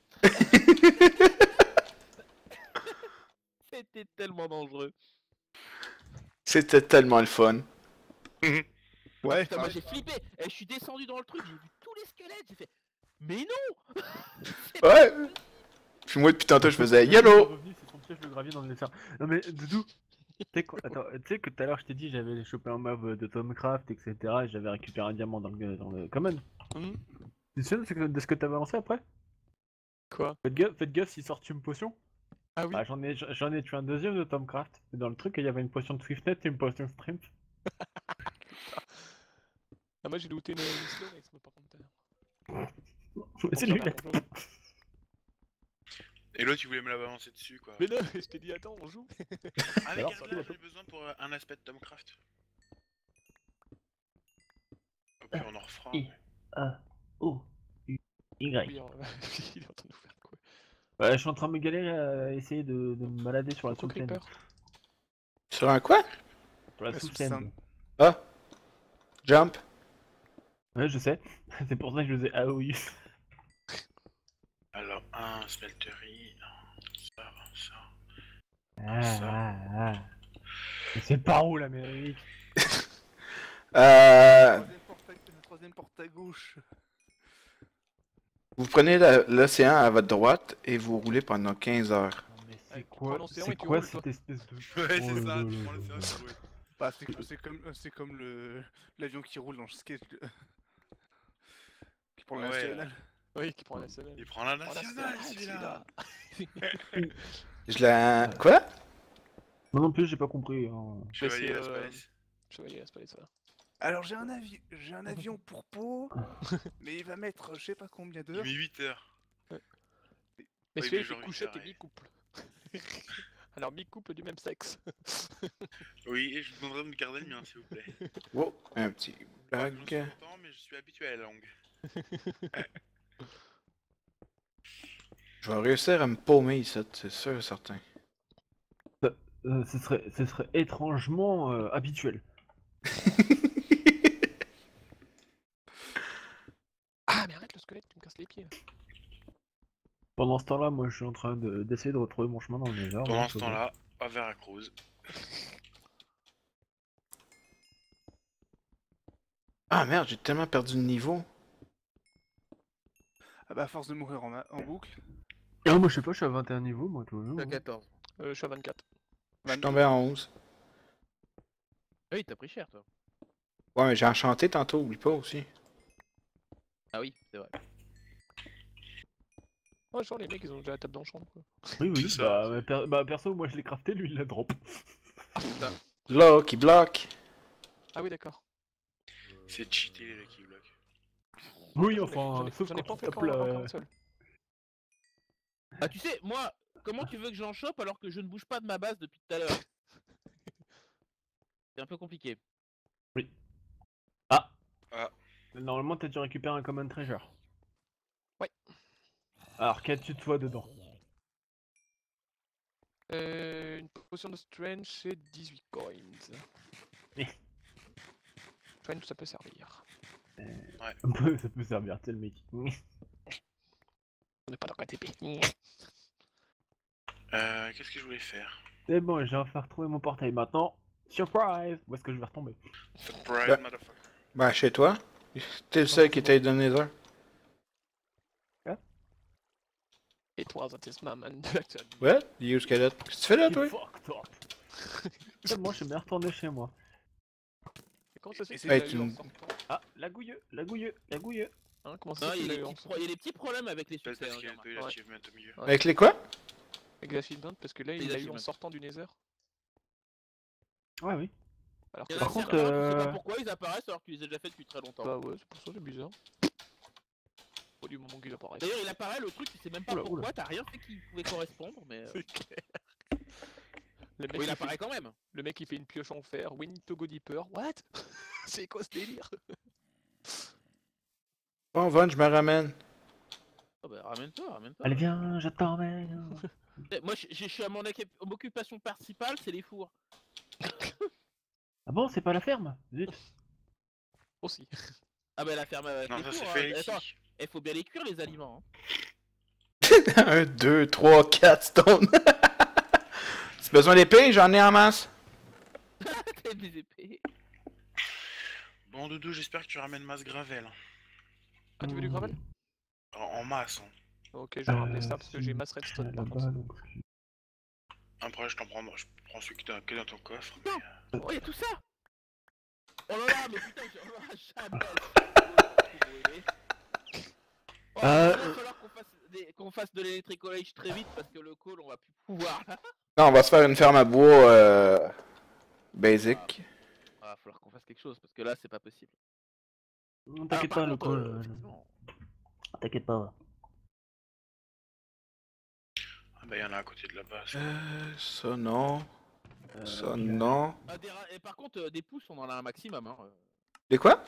C'était tellement dangereux. C'était tellement le fun. Ouais, Putain, moi j'ai flippé. Et je suis descendu dans le truc, j'ai vu tous les squelettes, j'ai fait. Mais non. C'est pas Ouais. possible. Puis moi, depuis tantôt, je faisais Il est YOLO! revenu, c'est son piège le gravier dans le dessert. Non mais Doudou, tu sais quoi, attends, tu sais que tout à l'heure je t'ai dit j'avais chopé un mob de Tomcraft, et cetera. Et j'avais récupéré un diamant dans le, dans le common. Hum, Tu te souviens de ce que, de ce que t'avais lancé après? Quoi? Faites gaffe, faites gaffe s'il sort une potion. Ah oui. Ah, j'en ai, j'en ai tué un deuxième de Tomcraft. Et dans le truc, il y avait une potion de Swiftnet et une potion de Strength. Ah, moi j'ai looté une, une slow avec ce par contre tout à l'heure. C'est Pour lui, faire là. un bonjour. Et l'autre, il voulait me la balancer dessus, quoi. Mais non, je t'ai dit attends, on joue. Ah, mais Alors, garde-la, ça j'en ai besoin pour euh, un aspect de Tomcraft. Et puis on en refera. I. A, O, U, Y. Oui, on- il est en train de nous faire quoi? Ouais, je suis en train de me galérer à essayer de, de me balader sur la Coucou sous-plaine. Creeper. Sur un quoi? Sur la La sous-plaine. sous-scène. Ah. Jump. Ouais, je sais. C'est pour ça que je faisais A O U. Alors, un smeltery, un ça, un ça. Ah, ah, ah. Mais c'est par où l'Amérique? Euh, Troisième porte à- la troisième porte à gauche. vous prenez la- l'océan à votre droite et vous roulez pendant quinze heures. Non, mais c'est Avec- quoi, prends l'océan c'est et tu quoi roules, cette toi. espèce de... Ouais, Oh c'est ça, là tu là prends là le là. serveur, ouais. Bah, c'est c'est comme, c'est comme le l'avion qui roule dans le skate. Qui prend le Ouais. national. Oui, qui prend la semaine. Il prend la Oh, la nationale, nationale, celui-là. Je la... Quoi? Moi non plus, j'ai pas compris. hein. Chevalier c'est, Las euh, Palais. Chevalier, c'est pas les ça. Alors j'ai un avion, j'ai un avion pour Pau, mais il va mettre je sais pas combien Il d'heures. met huit heures. Mais Oui, celui-là mais il fait genre couchette huit et heures, mi-couple. Alors mi-couple du même sexe. Oui, et je vous demanderai de me garder le mien, s'il vous plaît. Wow, un petit Pas que j'en suis blague. content, mais je suis habitué à la langue. Je vais réussir à me paumer ici, c'est sûr et certain. Euh, ce, serait, ce serait étrangement euh, habituel. Ah mais arrête le squelette, tu me casses les pieds. là. Pendant ce temps-là, moi je suis en train de- d'essayer de retrouver mon chemin dans le Nether. Pendant donc, ce euh, temps-là, à Veracruz. Ah merde, j'ai tellement perdu de niveau. Ah bah à force de mourir en, ma- en boucle. Ah, moi je sais pas, je suis à vingt et un niveaux, moi toujours. T'as quatorze. Euh, je suis à vingt-quatre. Je suis tombé à onze. Ah oui, t'as pris cher toi. Ouais, mais j'ai enchanté tantôt, oublie pas aussi. Ah oui, c'est vrai. Oh genre les mecs ils ont déjà la table dans le champ quoi. Oui, oui, C'est bah, ça. mais per- bah, perso, moi je l'ai crafté, lui il l'a drop. Là, qui bloque. Ah oui d'accord. C'est cheaté les Lucky Blocks. Oui, Mais enfin, j'en ai- sauf j'en ai quand pas tu fait tapes qu'en la- qu'en un seul. Ah, tu sais, moi, comment tu veux que j'en chope alors que je ne bouge pas de ma base depuis tout à l'heure? C'est un peu compliqué. Oui. Ah. Ah. Normalement, t'as dû récupérer un common treasure. Ouais. Alors, qu'as-tu toi dedans? Euh, une potion de strength, c'est dix-huit coins. Eh. Strength, ça peut servir. Ça peut servir, t'es le mec. On n'est pas dans K T P. Euh, qu'est-ce que je voulais faire? C'est bon, j'ai enfin retrouvé mon portail maintenant. Surprise! Où est-ce que je vais retomber? Surprise, Bah. motherfucker. Ben, chez toi. T'es le seul qui t'a donné les heures. It was at this moment. What? You skelet. Qu'est-ce que tu fais là, toi? Fucked up. C'est bon, je suis bien retourné chez moi. Et comment ça se fait Et qu'il c'est l'a eu en une- sortant? Ah, la gouilleux, la gouilleux, la gouilleux. Hein, comment ça Non, se fait il y, qu'il a l'a des eu en petits sortant? pro- il y a des petits problèmes avec les Peut-être succès. parce hein, qu'il y a Germain. pas eu Ouais. l'achievement au milieu. Ouais. Avec les quoi? Avec l'achievement, parce que là, Les il l'a eu en achievements. sortant du Nether. Ouais, oui. Alors Il que y en a Par contre, certains, je sais euh, pas pourquoi ils apparaissent alors qu'ils les ont déjà fait depuis très longtemps. bah ouais, c'est pour ça, c'est bizarre. Au du moment qu'il apparaît. D'ailleurs, il apparaît le truc, tu sais même pas Oula, pourquoi, oula. t'as rien fait qui pouvait correspondre, mais. euh, C'est clair. Le mec, bon, il il apparaît fait... quand même. le mec il fait une pioche en fer, win to go deeper, what? C'est quoi ce délire? Bon, Von, je me ramène. Oh bah, ramène-toi, ramène-toi. Allez, viens, je t'emmène. Eh, Moi, je je suis à mon occup- mon occupation principale, c'est les fours. Ah bon, c'est pas la ferme? Zut. Aussi. Ah bah, la ferme avec Non, les ça fours. c'est hein. fait Attends, ici. il faut bien les cuire les aliments. Hein. Un, deux, trois, quatre stones. Tu as besoin d'épée? J'en ai en masse. T'as des épées. Bon, Doudou, j'espère que tu ramènes masse gravel. Ah, tu veux du gravel? En, en masse. Hein. Ok, je vais ramener ça parce que j'ai masse redstone par contre. Là-bas, donc. Après, je t'en prends, je prends celui qui est dans, qui est dans ton coffre. Mais, euh, Oh, y'a tout ça. Oh là là, mais putain, j'ai jamais. Oh, Euh, il va falloir qu'on fasse, des- qu'on fasse de l'électric college très vite parce que le call on va plus pouvoir là. Non, on va se faire une ferme à bois euh, basic. Ah, va falloir qu'on fasse quelque chose parce que là c'est pas possible. Non, Ah, t'inquiète par pas, le contre, call. euh, euh, effectivement. T'inquiète pas. ah bah, il y en a à côté de là-bas. ça. Euh, ça non. Euh, Ça ok. non. Ah, des ra- et par contre, euh, des pouces on en a un maximum. Hein. Des quoi?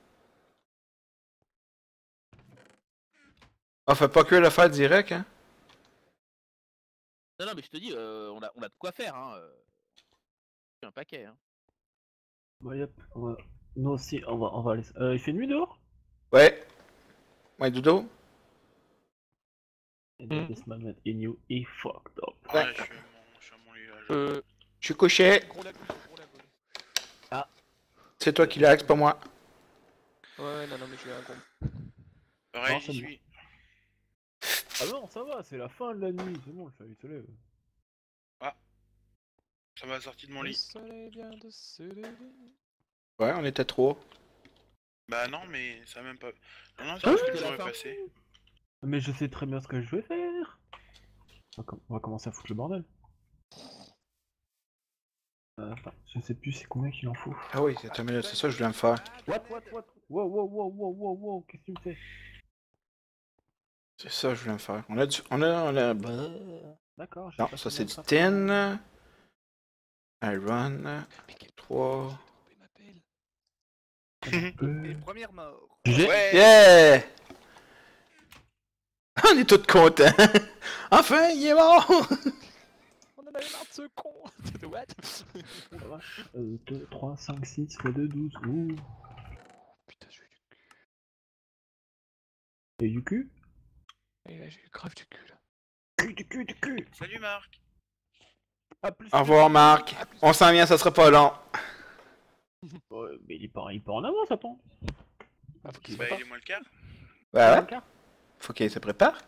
On fait pas que le faire direct, hein? Non, non, mais je te dis, euh, on, a, on a de quoi faire. Hein. euh. Un paquet. Hein. Bon, yep, on va... Nous aussi, on va, on va aller. Euh, il fait nuit dehors? Ouais. Ouais, Doudou? Et Mm. this moment in you, he fucked up. Ouais, je suis, à mon, je suis à mon lit là. je- Euh, Je suis couché. gros lag, gros lag. C'est toi qui l'as, c'est pas moi. Ouais, non, non, mais j'ai un gros. Pareil, Non, j'y c'est suis. Ah non, ça va, c'est la fin de la nuit, c'est bon, le soleil se lève. Ça m'a sorti de mon Le lit. soleil vient de se lever. Ouais, on était trois. Bah non, mais ça a même pas. Non, non, Ah c'est parce que oui, le c'est jour la est fin. passé. Mais je sais très bien ce que je vais faire. On va, com- on va commencer à foutre le bordel. Euh, attends, je sais plus c'est combien qu'il en faut. Ah oui, c'est c'est ça que je viens de faire. What, what, what? Wow, wow, wow, wow, wow, wow, qu'est-ce que tu me fais? C'est ça que je viens de faire. On a du. On a. On a... D'accord, je sais Non, pas ça combien c'est de du temps. tin. Iron. Mais quel trois. il m'appelle. Euh, Et première mort. J'ai... Ouais! Yeah! On est tous contents! Enfin, il est mort! On en avait marre de ce con. What? Euh, deux, trois, cinq, six, fois deux, douze. Ouh. Putain, j'ai eu du cul. Et du cul? Et là, j'ai eu grave du cul là. Cul, du cul, du cul! Salut Marc! Ah, plus Au revoir, Marc. On s'en vient, ça sera pas long. Ouais, mais il est pas, il est pas en avance, attends. Ah, faut qu'il se Bah, prépare. il est moins le quart. Bah ouais. D'accord. Faut qu'il se prépare.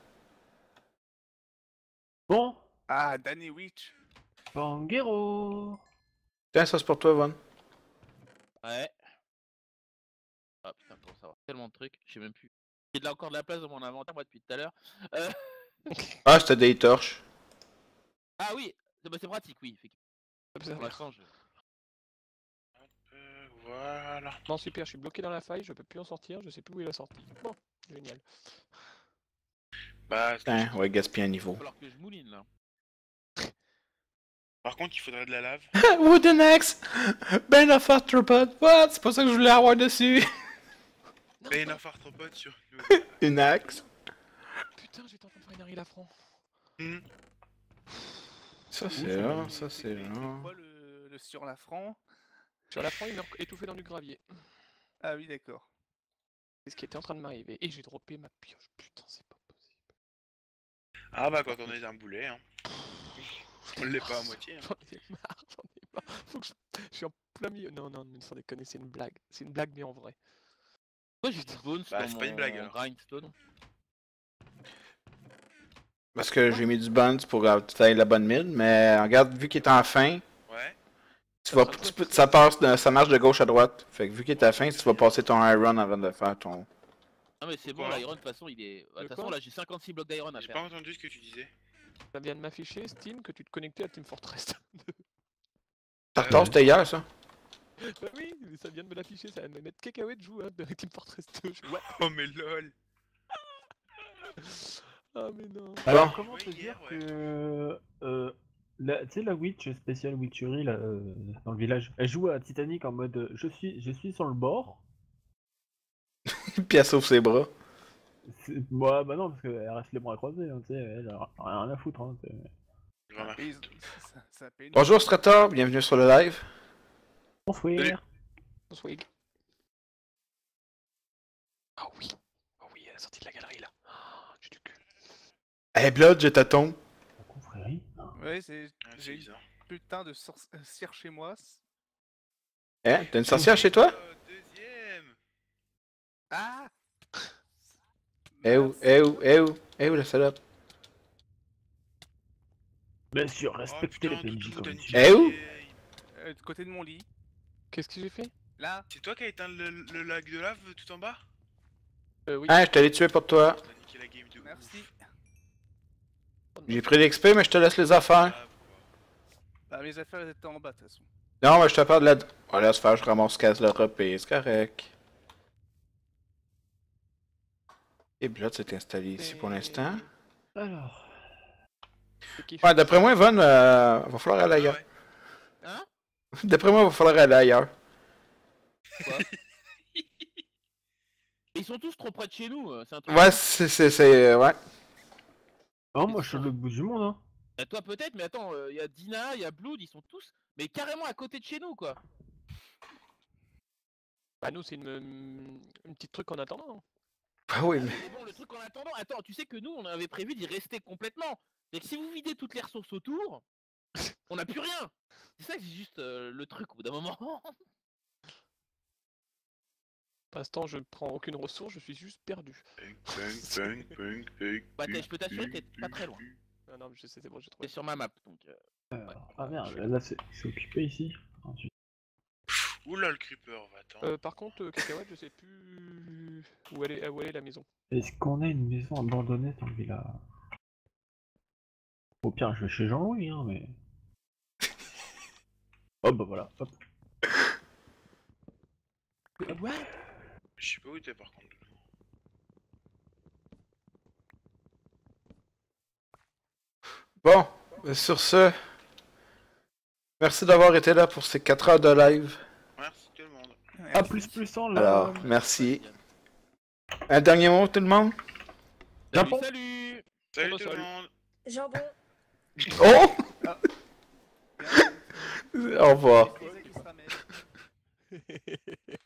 Bon, Ah, Danny Witch. Banguero. Tiens, ça c'est pour toi, Von. Ouais. Ah putain, pour savoir tellement de trucs, je sais même plus. J'ai de là encore de la place dans mon inventaire, moi, depuis tout à l'heure. Euh... Ah, c'était des torches. Ah oui, c'est bah, c'est pratique, oui. effectivement. Ça peut Pour servir. l'instant, je. Euh, voilà. Non, super, je suis bloqué dans la faille, je peux plus en sortir, je sais plus où il est sorti. Bon. Génial. Bah, c'est- Putain, on va gaspiller un Il niveau. va falloir que je mouline là. par contre, il faudrait de la lave. Wooden axe! Ben of arthropod! What? C'est pas ça que je voulais avoir dessus! Non, Mais non, un arthropode sur nous. Une axe? putain, j'étais en train de faire une Harry Lafranc. Hmm. Ça c'est là, ça c'est là. Quoi le, le sur la franc? Sur Lafranc, il meurt étouffé dans du gravier. Ah oui, d'accord. C'est ce qui était en train de m'arriver. Et j'ai droppé ma pioche. Putain, c'est pas possible. Ah bah, quand on est un boulet, hein. On l'est pas à moitié. Hein. J'en ai marre, j'en ai marre. Faut que je... je suis en plein milieu. Non, non, mais sans déconner, c'est une blague. C'est une blague, mais en vrai. Moi j'ai du bones Bah, dans c'est pas une mon blague, alors. grindstone. Parce que j'ai mis du buns pour que tu ailles la bonne mid, mais regarde, vu qu'il est en fin, Ouais. tu vas, tu peux- ça, passe de- ça marche de gauche à droite. Fait que vu qu'il est à fin, tu vas passer ton iron avant de faire ton... Non mais c'est bon, Quoi l'iron de toute façon il est. De De toute façon quoi là j'ai cinquante-six blocs d'iron à J'ai faire. pas entendu ce que tu disais. Ça vient de m'afficher, Steam, que tu te connectais à Team Fortress. Tartar, c'était hier ça? Bah oui, mais ça vient de me l'afficher, ça vient de me mettre Cacahuète joue hein, avec Team Fortress deux. Je... Ouais. Oh, mais lol. Ah mais non. Alors, Bon. comment Oui, te dire hier, ouais. que. Euh, la- tu sais, la witch spéciale witchery là, euh, dans le village, elle joue à Titanic en mode euh, je suis, je suis sur le bord. Puis elle sauve ses bras. C'est- Bah, bah non, parce qu'elle reste les bras croisés, hein, tu sais, elle a rien à foutre. Hein, tu sais. Vraiment. Et ils- ça, ça fait une- Bonjour Strator, bienvenue sur le live. Bonsoir. Salut. Swig. Ah oui. Oh oui, elle est sortie de la galerie là. Oh, j'ai du cul. Hey Blood, j'ai ta tombe. La confrérie. Ouais, c'est. Ah, c'est J'ai une bizarre. putain de sor- euh, cire chez moi. c- Hein? T'as une sorcière chez toi? Oh, deuxième. Ah! Eh où, Mince. eh où, eh où, eh où la salope? Bien sûr, Oh, respectez putain, les P N J Doudou, comme t'as ils une sont. Eh où? vieille. Euh, du côté de mon lit. Qu'est-ce que j'ai fait? Là. C'est toi qui as éteint le, le lac de lave tout en bas? Euh oui. Hein, je t'allais tuer pour toi. T'as niqué la game de Merci. ouf. J'ai pris l'X P, mais je te laisse les affaires. Ah, Bah, mes affaires elles étaient en bas de toute façon. Non, mais je te parle de la... Oh, laisse faire, je ramasse casse le repas, c'est correct. Et Blood s'est installé ici pour l'instant. Alors. C'est qui Ouais, d'après moi, Von, euh, va falloir aller Ah ailleurs. ouais. Hein? D'après moi, va falloir aller ailleurs. Ils sont tous trop près de chez nous, euh, c'est un truc. Ouais, c'est, c'est, c'est, ouais. Oh, moi je suis à l'autre bout du monde, hein. Bah, toi peut-être, mais attends, il y a Dina, il y a Blood, ils sont tous, mais carrément à côté de chez nous quoi. Bah nous c'est une, une petite truc en attendant. Ah oui, mais... Mais bon, le truc en attendant, attends, tu sais que nous on avait prévu d'y rester complètement. C'est que si vous videz toutes les ressources autour, on n'a plus rien. C'est ça que c'est juste euh, le truc au bout d'un moment. Pour l'instant je ne prends aucune ressource, je suis juste perdu. Punk, punk, punk, punk, Bah, punk, t'es- je peux t'assurer que t'es punk, pas très loin. punk. Ah non mais je sais c'est bon j'ai C'est trouvé. sur ma map donc. euh, Alors, ah merde, là c'est c'est occupé ici. Ensuite. Oula, le creeper, va-t'en. Euh, par contre euh, Cacahuète je sais plus où elle est, où elle est la maison. Est-ce qu'on a une maison abandonnée dans le village? Au pire, je vais chez Jean-Louis, hein, mais. Oh bah voilà, hop. Ouais. Je sais pas où t'es par contre. Bon, euh, sur ce... Merci d'avoir été là pour ces quatre heures de live. Merci tout le monde. Ah, plus plus en là. Alors, merci. Un dernier mot, tout le monde? Salut, Japon. salut. Salut Bon, tout le salut. monde. Jambon. Oh! Bien. Au revoir. Isaac, il se ramène.